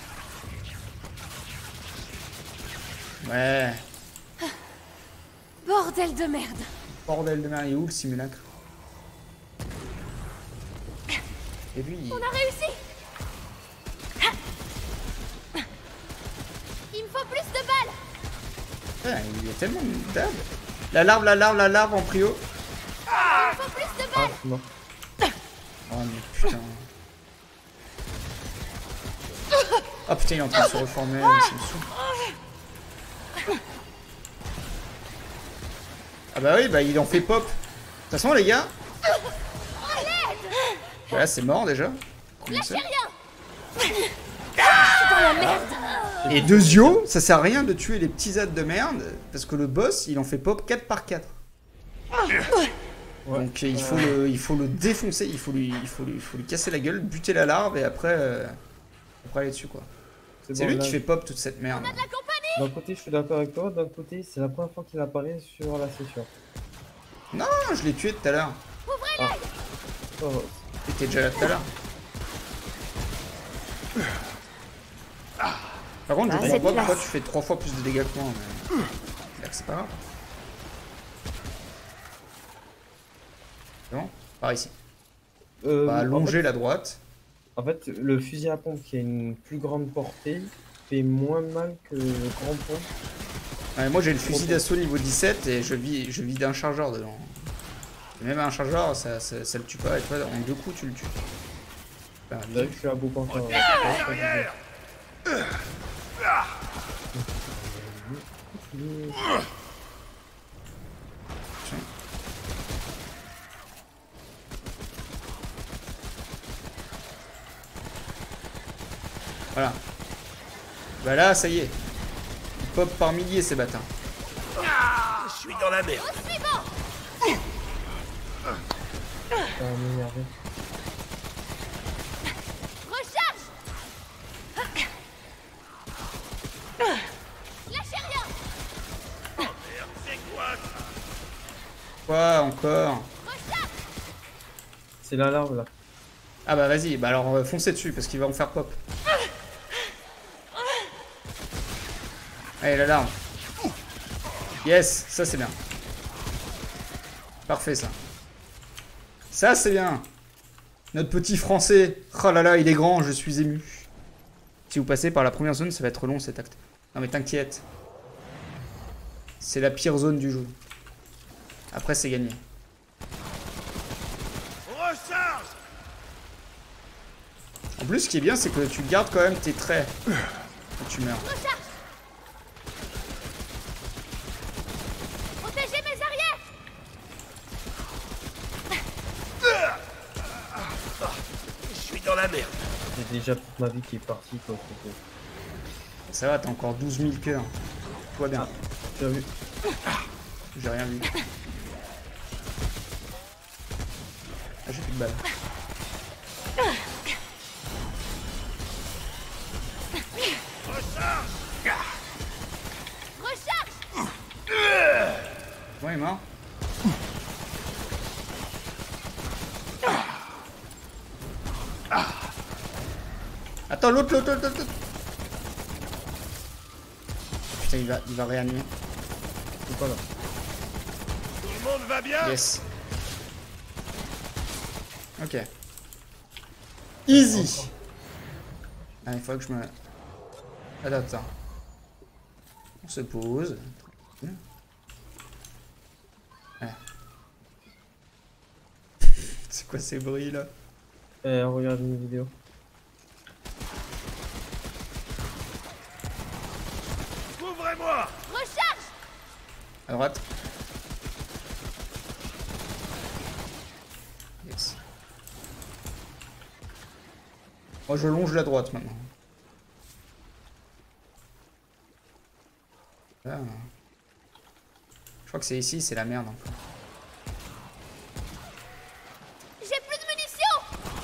Ouais. Bordel de merde. Bordel de merde, il est où le simulacre? Et lui, il... On a réussi. Il me faut plus de balles. Putain, il y a tellement de dames. La larve, la larve, la larve en prio. Il me faut plus de Ah, balles. c'est mort. Oh mais putain. Oh putain, il est en train de se reformer, ça me saoule. Ah bah oui, bah il en fait pop. De toute façon les gars. Bah là c'est mort déjà. Comment c'est? Et deux yeux, ça sert à rien de tuer les petits ânes de merde, parce que le boss il en fait pop quatre par quatre. Ouais. Donc il faut, le, il faut le défoncer, il faut, lui, il, faut lui, il faut lui casser la gueule, buter la larve et après, euh, après aller dessus quoi. C'est bon, lui là, qui fait pop toute cette merde. D'un côté, je suis d'accord avec toi, d'un côté, c'est la première fois qu'il apparaît sur la session. Non, je l'ai tué tout à l'heure. Ah. Oh, T'étais déjà là tout à l'heure. Par contre, Ah, je comprends cette pas pourquoi place. tu fais trois fois plus de dégâts que moi. Mais... Là, c'est pas grave. C'est bon? Par ici. Euh, On va en allonger fait- la droite. En fait, le fusil à pompe qui a une plus grande portée fait moins mal que le grand pompe Ouais, moi j'ai le fusil d'assaut niveau dix-sept et je vis, je vide un chargeur dedans. Et même un chargeur, ça, ça, ça le tue pas. Et toi, en deux coups, tu le tues. Enfin, Là, je suis à bout encore. Ouais. Voilà. Bah là, ça y est. Ils pop par milliers ces bâtards. Je suis dans la merde. Ça va m'énerver. Recharge. Lâchez rien. C'est quoi ça? Quoi encore? C'est l'alarme là. Ah bah vas-y, bah alors euh, foncez dessus parce qu'il va en faire pop. Allez, l'alarme. Yes, ça c'est bien. Parfait ça. Ça c'est bien. Notre petit français. Oh là là, il est grand, je suis ému. Si vous passez par la première zone, ça va être long cet acte. Non mais t'inquiète. C'est la pire zone du jeu. Après c'est gagné. Recharge. En plus, ce qui est bien, c'est que tu gardes quand même tes traits quand tu meurs. Protégez mes arrières. Je suis dans la merde. J'ai déjà toute ma vie qui est partie quoi. Ça va, t'as encore douze mille cœurs. Tout va bien. Tu as vu? J'ai rien vu. Ah, j'ai plus de balles. Recharge. Bon, il est mort. Attends, l'autre, l'autre, l'autre, l'autre. Putain, il va, il va réanimer. C'est pas là. Tout le monde va bien? Yes. Ok. Easy. Ah, il faudrait que je me... Attends, attends. On se pose. Ah. C'est quoi ces bruits là? Eh, regarde une vidéo. Ouvrez-moi. Recharge. À droite. Yes. Moi je longe la droite maintenant. Là. Je crois que c'est ici, c'est la merde encore. J'ai plus de munitions.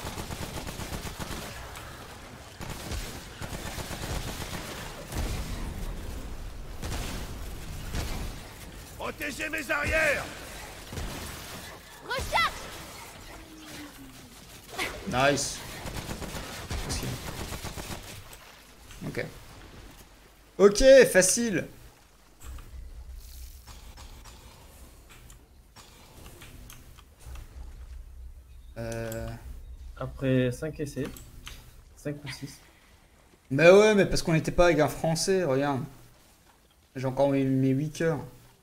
Protégez mes arrières. Recharge. Nice. Ok. Ok, facile. Euh... Après cinq essais. cinq ou six. Bah ouais, mais parce qu'on n'était pas avec un français, regarde. J'ai encore mes, mes huit cœurs.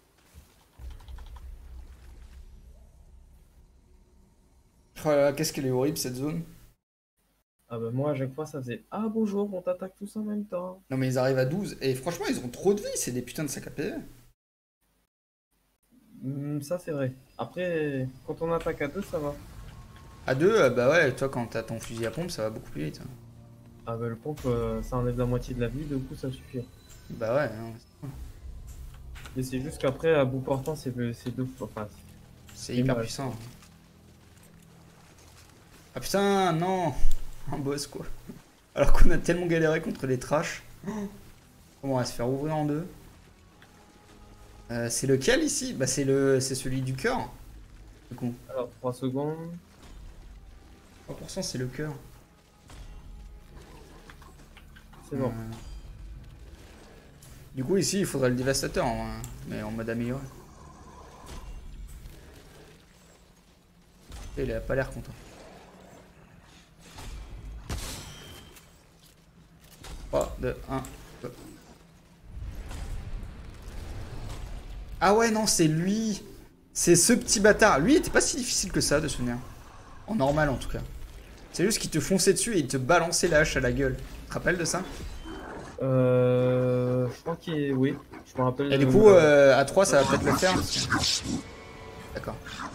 Oh là là, qu'est-ce qu'elle est horrible cette zone. Ah bah moi à chaque fois ça faisait ah bonjour on t'attaque tous en même temps. Non mais ils arrivent à douze et franchement ils ont trop de vie, c'est des putains de sacs à P V. Hmm, ça c'est vrai. Après quand on attaque à deux ça va. À deux, euh, bah ouais, toi quand t'as ton fusil à pompe ça va beaucoup plus vite. Ah bah le pompe euh, ça enlève la moitié de la vie, du coup ça suffit. Bah ouais, non, Mais c'est juste qu'après à bout portant c'est c'est deux fois. Enfin, c'est hyper mal. puissant. Ah putain, non. Un boss quoi. Alors qu'on a tellement galéré contre les trash. Comment on va se faire ouvrir en deux? euh, C'est lequel ici? Bah c'est le, c'est celui du cœur. Du coup. Alors trois secondes. trois pour cent c'est le cœur. C'est bon. Euh... Du coup ici il faudrait le dévastateur en vrai, mais en mode amélioré. Et il a pas l'air content. trois, deux, un, go. Ah ouais, non, c'est lui. C'est ce petit bâtard. Lui, il était pas si difficile que ça de souvenir. En normal, en tout cas. C'est juste qu'il te fonçait dessus et il te balançait la hache à la gueule. Tu te rappelles de ça? Euh... Je crois qu'il est... Oui, je me rappelle... Et du coup, euh, à trois, ça va peut-être le faire. D'accord.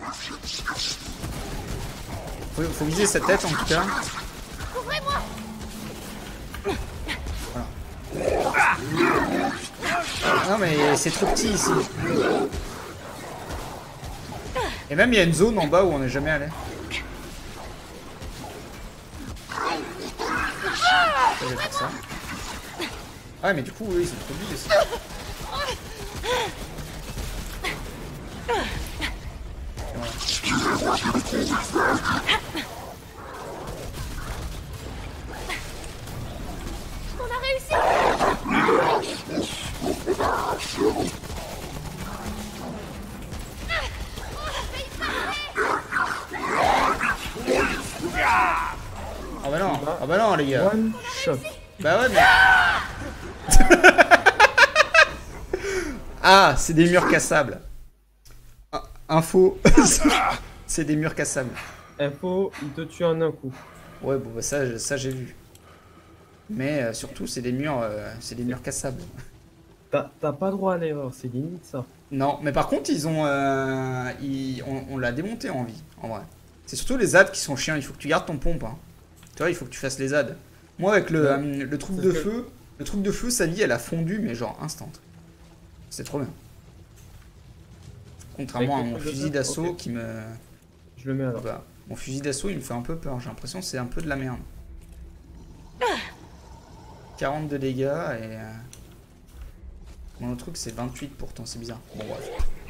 Faut, faut viser sa tête, en tout cas. Couvrez-moi. Non mais c'est trop petit ici. Et même il y a une zone en bas où on n'est jamais allé. Je vais faire ça. Ah mais du coup oui c'est trop vite aussi. On a réussi. Ah bah non, ah bah non les gars. One shot. Bah ouais mais... Ah c'est des murs cassables. Ah, info, c'est des murs cassables. Info, il te tue en un coup. Ouais bon bah ça, ça j'ai vu. Mais euh, surtout c'est des murs, euh, c'est des murs cassables. T'as pas droit à l'erreur, c'est limite ça. Non, mais par contre, ils ont, euh, ils, on, on l'a démonté en vie, en vrai. C'est surtout les Z qui sont chiants, il faut que tu gardes ton pompe. Hein. Tu vois, il faut que tu fasses les Z. Moi, avec le, Ouais. euh, le truc de que... feu, le truc de feu, sa vie, elle a fondu, mais genre instant. C'est trop bien. Contrairement à Avec le mon truc de fusil feu, d'assaut ok. qui me... Je le mets alors. Bah, mon fusil d'assaut, il me fait un peu peur. J'ai l'impression que c'est un peu de la merde. quarante de dégâts et... Euh... Mon autre truc, c'est vingt-huit pourtant, c'est bizarre. Bon, bref.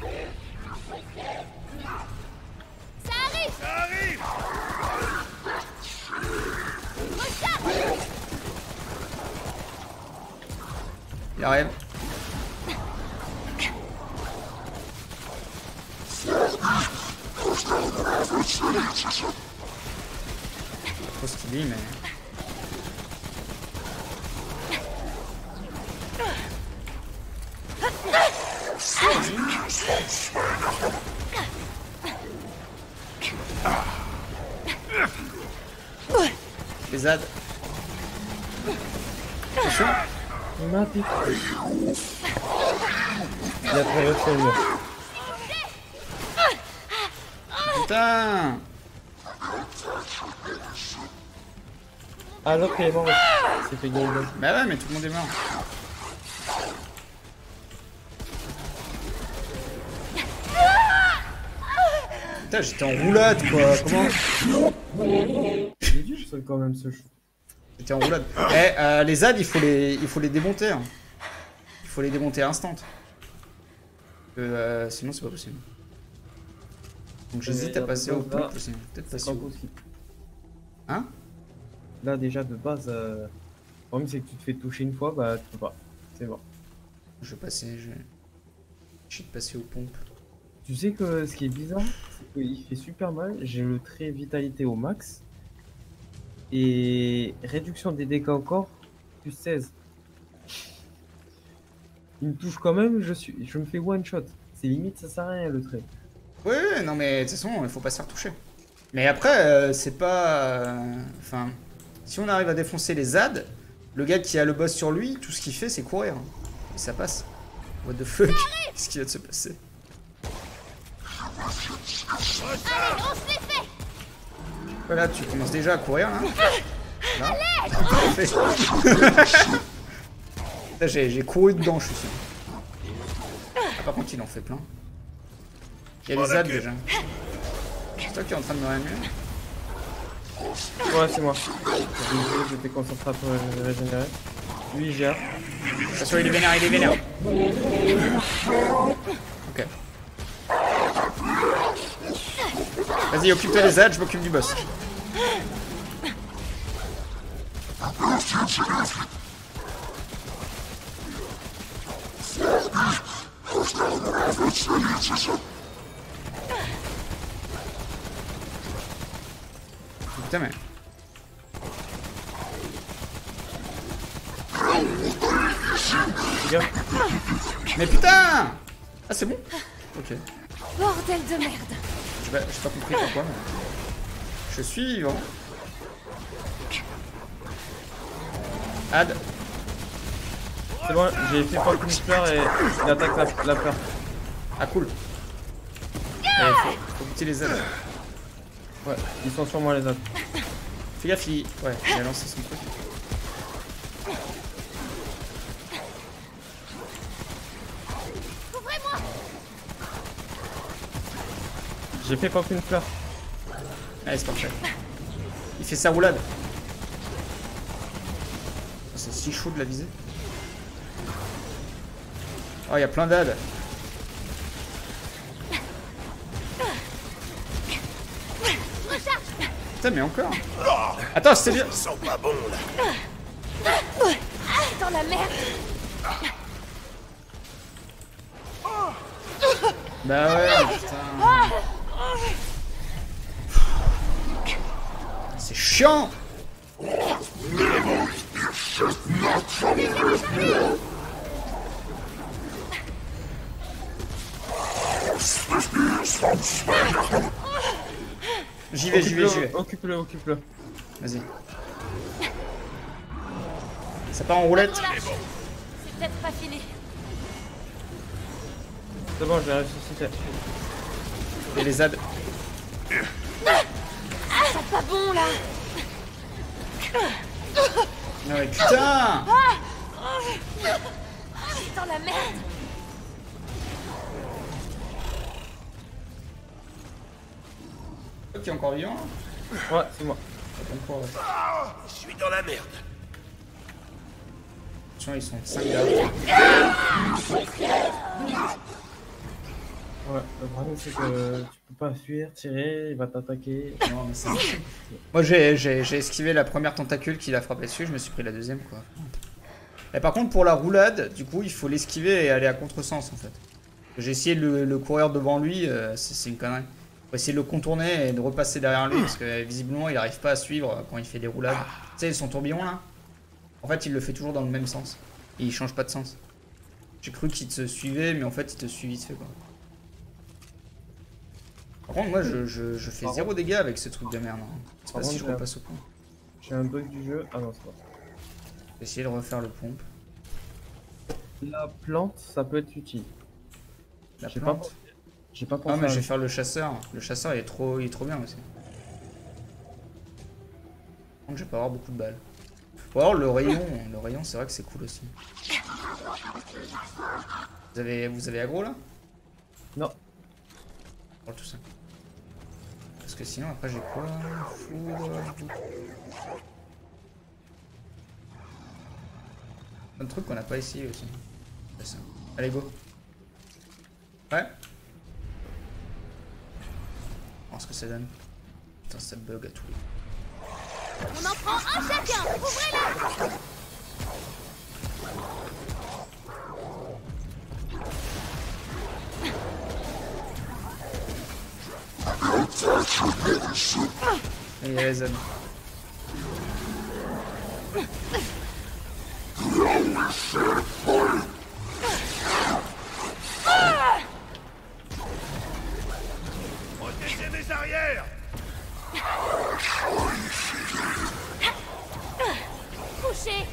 Ça arrive. Ça arrive. Il arrive. Trop stylé, mais... Les Z. Attention. Il m'a piqué. Il a traversé le mur. Putain. Ah l'autre il est mort. Il s'est fait gagner. Bah ouais, mais tout le monde est mort. Putain, j'étais en roulade quoi, comment? Il est dur ça quand même ce chou. J'étais en roulade. Eh, euh, les Z, il faut les, il faut les démonter. Hein. Il faut les démonter instant. Euh, sinon, c'est pas possible. Donc j'hésite à passer au pompe aussi. Peut-être passer au... possible. Hein? Là déjà de base, euh... le problème c'est que tu te fais toucher une fois, bah tu peux pas. C'est bon. Je vais passer, je vais... Je vais passer aux pompes. Tu sais que ce qui est bizarre, c'est qu'il fait super mal. J'ai le trait vitalité au max. Et réduction des dégâts au corps, plus seize. Il me touche quand même, je, suis... je me fais one shot. C'est limite, ça sert à rien le trait. Ouais, ouais, non mais de toute façon, il faut pas se faire toucher. Mais après, euh, c'est pas... Enfin, si on arrive à défoncer les Z, le gars qui a le boss sur lui, tout ce qu'il fait, c'est courir. Et ça passe. What the fuck? Qu'est-ce qui vient de se passer? Allez, on se les fait. Voilà, tu commences déjà à courir, là. Là. Là, j'ai j'ai couru dedans, je suis sûr. Ah, par contre, il en fait plein. Il y a des Z déjà. C'est toi qui es en train de me réanimer? Ouais, c'est moi. J'étais concentré pour régénérer. Lui, il gère. Attention, il est vénère, il est vénère. Ok. Vas-y, occupe-toi des Z, je m'occupe du boss. Putain mais... Les gars. Mais putain! Ah, c'est bon? Ok. Bordel de merde. J'ai pas, j'ai pas compris pourquoi, mais... Je suis vivant. Ad. C'est bon, j'ai fait Falcon Fleur et il attaque la, la fleur. Ah, cool. Allez, faut, faut buter les ailes. Ouais, ils sont sur moi les autres. Fais gaffe, il... Ouais, il a lancé son truc. Ouvrez-moi. J'ai fait Falcon Fleur. Allez, c'est parfait. Il fait sa roulade. C'est si chaud de la viser. Oh, il y a plein d'ad. Putain, mais encore. Attends, c'était bien. Ça sent pas bon là. Dans la merde. Bah ouais, putain. C'est chiant. J'y vais, j'y vais, j'y vais. Occupe-le, occupe-le. Vas-y. Ça part en roulette. C'est peut-être pas fini. C'est bon, je l'ai ressuscité. Et les Z. C'est pas bon là. Ah ouais, putain. C'est dans la merde. Qui est encore vivant? Ouais, c'est moi. Encore, ouais. Je suis dans la merde. Attention, ils sont cinq là. Ouais, le problème c'est que tu peux pas fuir, tirer, il va t'attaquer. Non, mais c'est... Moi j'ai, j'ai, j'ai esquivé la première tentacule qui l'a frappé dessus, je me suis pris la deuxième quoi. Et par contre pour la roulade, du coup il faut l'esquiver et aller à contresens en fait. J'ai essayé de le, le courir devant lui, euh, c'est, c'est une connerie. Faut essayer de le contourner et de repasser derrière lui parce que visiblement il arrive pas à suivre quand il fait des roulades. Tu sais son tourbillon là, en fait il le fait toujours dans le même sens. Et il change pas de sens. J'ai cru qu'il te suivait mais en fait il te suit vite fait quoi. Par contre, moi je, je, je fais zéro dégâts avec ce truc de merde. Hein. C'est pas si je repasse au point. J'ai un bug du jeu. Ah non, c'est pas. Je vais essayer de refaire le pompe. La plante, ça peut être utile. La J'ai plante. pas, j'ai pas pensé. Ah, mais à... je vais faire le chasseur. Le chasseur il est trop, il est trop bien aussi. Par contre, je vais pas avoir beaucoup de balles. Ou alors le rayon. Le rayon, c'est vrai que c'est cool aussi. Vous avez, vous avez aggro là? Non. Oh, tout ça. Parce que sinon après j'ai quoi? Foudre. Un truc qu'on n'a pas essayé aussi. C'est ça. Allez go. Ouais. On va voir ce que ça donne. Putain ça bug à tous les. On en prend un chacun. Ouvrez-la. Et il y a la zone. Protégez mes arrières. Couché.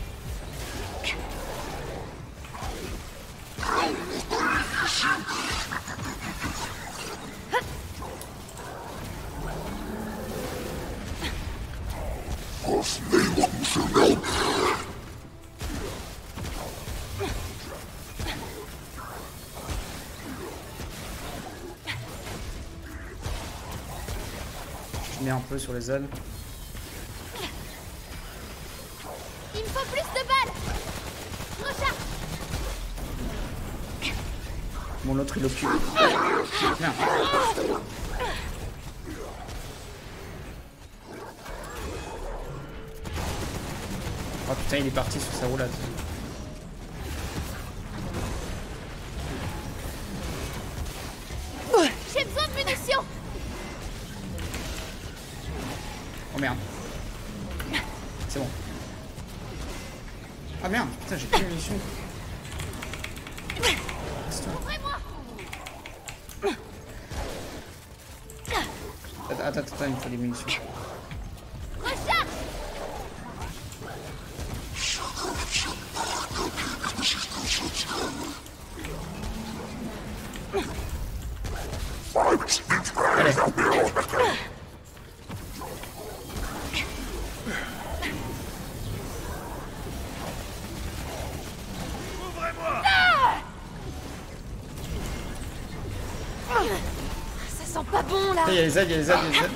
Je mets un peu sur les zones. Il me faut plus de balles. Recharge. Bon l'autre il occupe. Merde. Oh putain il est parti sur sa roulade. J'ai besoin de munitions. Oh merde. C'est bon. Ah merde, putain j'ai plus de munitions. Ouvrez-moi. attends, attends, il me faut des munitions. Allez. Ça sent pas bon là. Il y a les aides, il y a les aides, il y a les aides.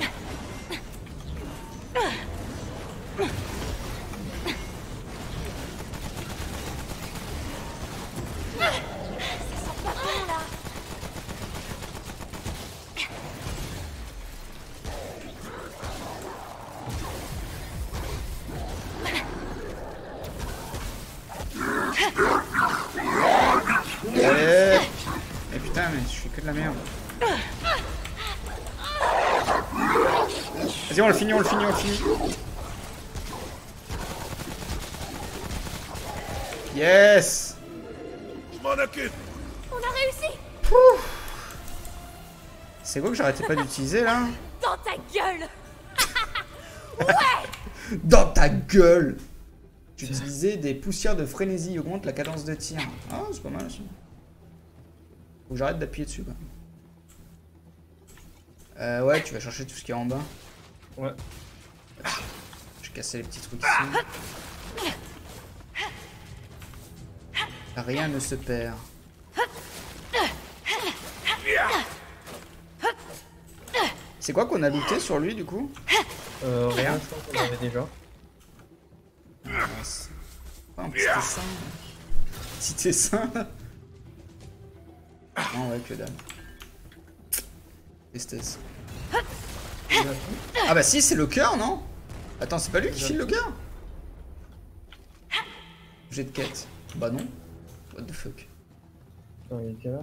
Eh, mais putain, mais je fais que de la merde. Vas-y, on le finit, on le finit, on le finit. Yes. Je m'en occupe. On a réussi. C'est quoi que j'arrêtais pas d'utiliser là? Dans ta gueule. Dans ta gueule. J'utilisais des poussières de frénésie, augmente la cadence de tir. Ah, c'est pas mal aussi. Faut que j'arrête d'appuyer dessus quoi. Euh, ouais, tu vas chercher tout ce qu'il y a en bas. Ouais. Je vais casser les petits trucs ici. Rien ne se perd. C'est quoi qu'on a looté sur lui du coup? Euh, rien, je pense qu'on avait déjà. Mince. Oh, un petit dessin. Petit dessin. Non, ouais, que dalle. Tristesse. Ah bah si, c'est le cœur, non? Attends, c'est pas lui qui file le cœur? J'ai de quête. Bah non. What the fuck. Attends, il est quelle heure?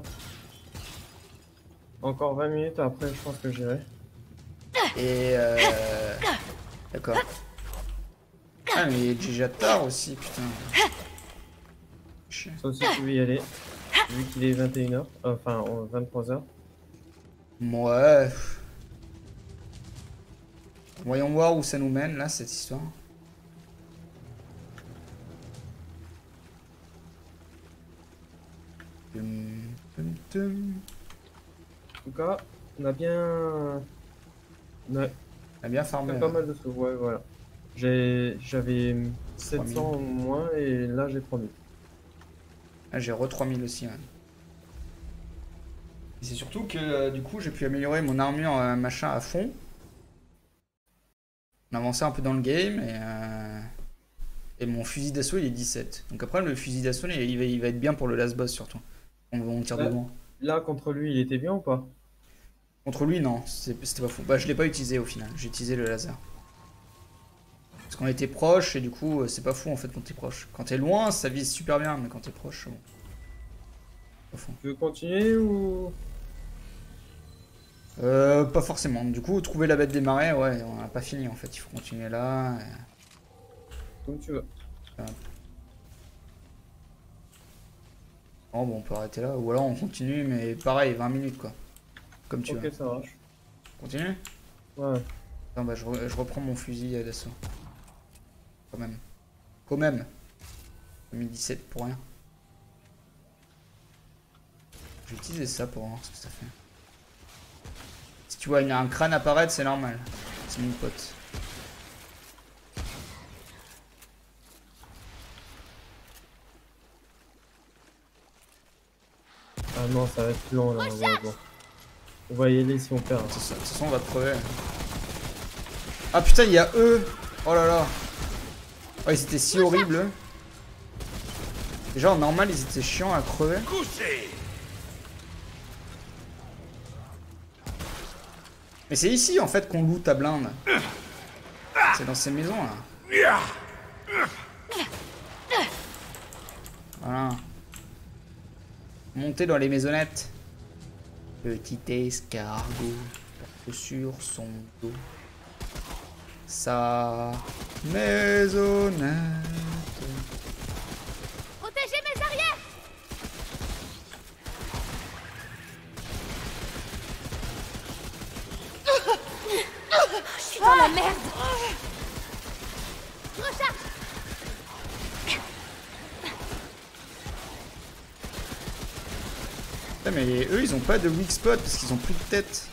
Encore vingt minutes après, je pense que j'irai. Et euh... D'accord. Ah mais il est déjà tard aussi, putain. Chiant. Sauf si tu veux y aller. Vu qu'il est vingt et une heures, enfin vingt-trois heures. Ouais. Voyons voir où ça nous mène là, cette histoire. Tum, tum, tum. En tout cas, on a bien... On a On a bien farmé. pas là. mal de sous, ouais, voilà. J'ai- J'avais sept cents au moins et là j'ai trois mille. Ah, j'ai re trois mille aussi. Ouais. Et c'est surtout que euh, du coup j'ai pu améliorer mon armure euh, machin à fond. On avançait un peu dans le game et, euh, et mon fusil d'assaut il est dix-sept. Donc après le fusil d'assaut il, il va, il va être bien pour le last boss surtout. On, on tire de Ouais. loin. Là, contre lui, il était bien ou pas? Contre lui non, c'est- c'était pas fou. Bah je l'ai pas utilisé au final, j'ai utilisé le laser. Parce qu'on était proche et du coup euh, c'est pas fou en fait quand t'es proche. Quand t'es loin ça vise super bien mais quand t'es proche bon. Pas fou. Tu veux continuer ou... Euh, pas forcément. Du coup, trouver la bête des marais, ouais, on n'a pas fini en fait. Il faut continuer là. Et... Comme tu veux. Oh, bon, on peut arrêter là. Ou alors on continue, mais pareil, vingt minutes quoi. Comme tu Ok, veux. ça marche. Continue? Ouais. Attends, bah je, re- je reprends mon fusil euh, d'assaut. Quand même. Quand même. deux mille dix-sept pour rien. Je vais utiliser ça pour voir ce que ça fait. Si tu vois il y a un crâne apparaître, c'est normal. C'est mon pote. Ah non, ça va être plus long là. On va, bon. On va y aller si on perd. De toute façon, de toute façon, on va crever. Ah putain, il y a eux. Oh là là. Oh, ils étaient si horribles. eux. Déjà en normal, ils étaient chiants à crever. Couché. Mais c'est ici en fait qu'on loot ta blinde. C'est dans ces maisons là. Voilà. Monter dans les maisonnettes. Petit escargot porte sur son dos sa maisonnette. Protégez mes arrières. dans la merde. Ah, mais eux, ils ont pas de weak spot parce qu'ils ont plus de tête.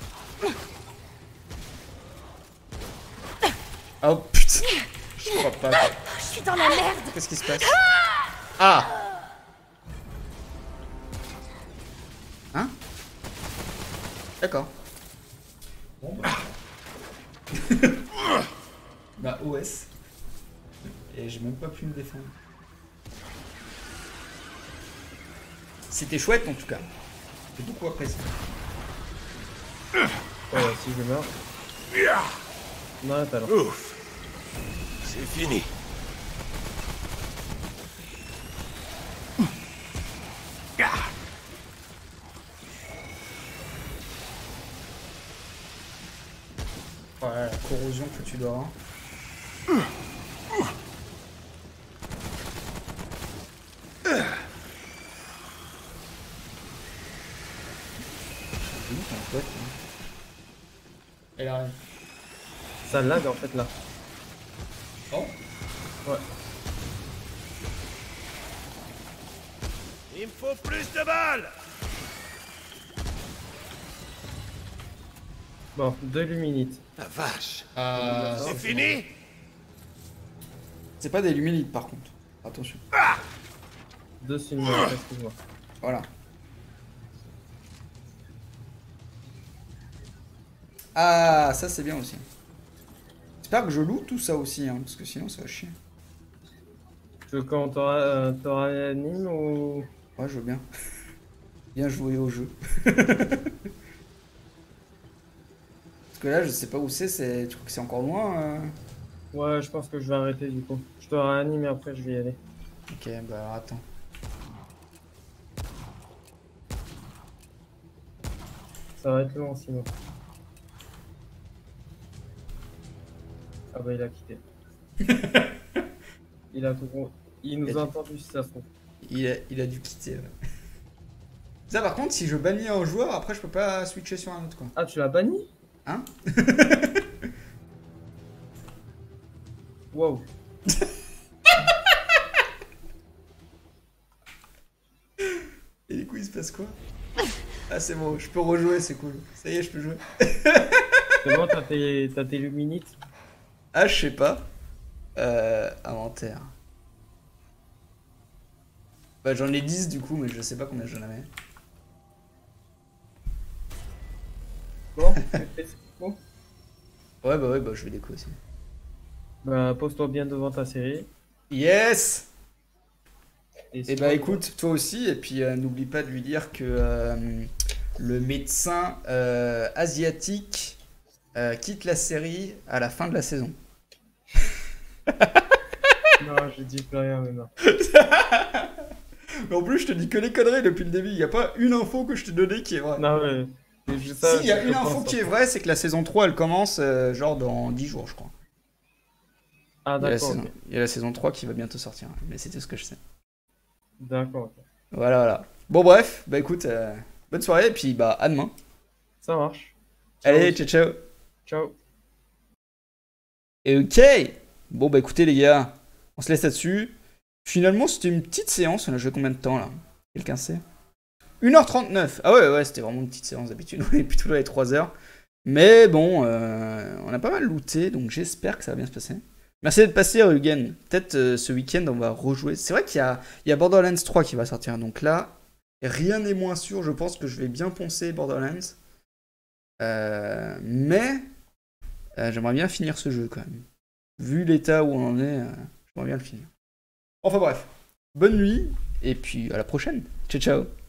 Oh putain. Je crois pas. Quoi. Je suis dans la merde. Qu'est-ce qui se passe? Ah. Hein? D'accord. Bon bah. Bah O S. Et j'ai même pas pu me défendre. C'était chouette en tout cas. J'ai beaucoup apprécié. Voilà, si je meurs. Non, attends. Ouf. C'est fini. Ouais, la corrosion que tu dois avoir. Elle arrive. Ça lag en fait là. Oh. Ouais. Il me faut plus de balles. Bon, deux luminites. La vache. Euh, C'est fini. c'est pas des luminites par contre. Attention. Deux luminites, excuse-moi. Voilà. Ah, ça c'est bien aussi. J'espère que je loot tout ça aussi, hein, parce que sinon ça va chier. Tu veux qu'on t'aura euh, réanime ou... Ouais, je veux bien. Bien jouer au jeu. Parce que là, je sais pas où c'est, c'est... tu crois que c'est encore loin euh... Ouais, je pense que je vais arrêter du coup. Je te réanime et après je vais y aller. Ok, bah alors attends. Ça va être long sinon. Ah bah il a quitté. Il a tout con- Il nous Il a a dit- entendu si ça se trouve. Il a, il a dû quitter. Ouais. Ça par contre, si je bannis un joueur, après je peux pas switcher sur un autre quoi. Ah, tu l'as banni? Hein? Wow. Et du coup, il se passe quoi? Ah, c'est bon, je peux rejouer, c'est cool. Ça y est, je peux jouer. C'est bon, t'as tes, t'as tes luminites? Ah, je sais pas. Euh, inventaire. Bah, j'en ai dix du coup, mais je sais pas combien j'en avais. Bon, c'est bon. Ouais, bah, ouais, bah, je vais déco aussi. Bah, pose-toi bien devant ta série. Yes! Et Et si bah, toi- écoute, toi aussi, et puis euh, n'oublie pas de lui dire que euh, le médecin euh, asiatique euh, quitte la série à la fin de la saison. Non, je dis plus rien maintenant. Mais en plus, je te dis que les conneries depuis le début. Il n'y a pas une info que je t'ai donnée qui est vraie. Non, mais. mais je- ça, Si, il y a je une pense info pas. qui est vraie, c'est que la saison trois, elle commence euh, genre dans dix jours, je crois. Ah, Il y, a la d'accord. saison, Ok. il y a la saison trois qui va bientôt sortir, mais c'est tout ce que je sais. D'accord, ok. Voilà, voilà. Bon, bref, bah écoute, euh, bonne soirée, et puis bah à demain. Ça marche. Ciao. Allez, ciao, ciao. Ciao. Et ok. Bon, bah écoutez, les gars, on se laisse là-dessus. Finalement, c'était une petite séance. On a joué combien de temps là? Quelqu'un sait? une heure trente-neuf. Ah ouais, ouais, c'était vraiment une petite séance d'habitude. On est plutôt dans les trois heures. Mais bon, euh, on a pas mal looté, donc j'espère que ça va bien se passer. Merci d'être passé, Rugen. Peut-être euh, ce week-end, on va rejouer. C'est vrai qu'il y a, il y a Borderlands trois qui va sortir. Donc là, rien n'est moins sûr. Je pense que je vais bien poncer Borderlands. Euh, mais euh, j'aimerais bien finir ce jeu quand même. Vu l'état où on en est, euh, j'aimerais bien le finir. Enfin bref, bonne nuit et puis à la prochaine. Ciao ciao.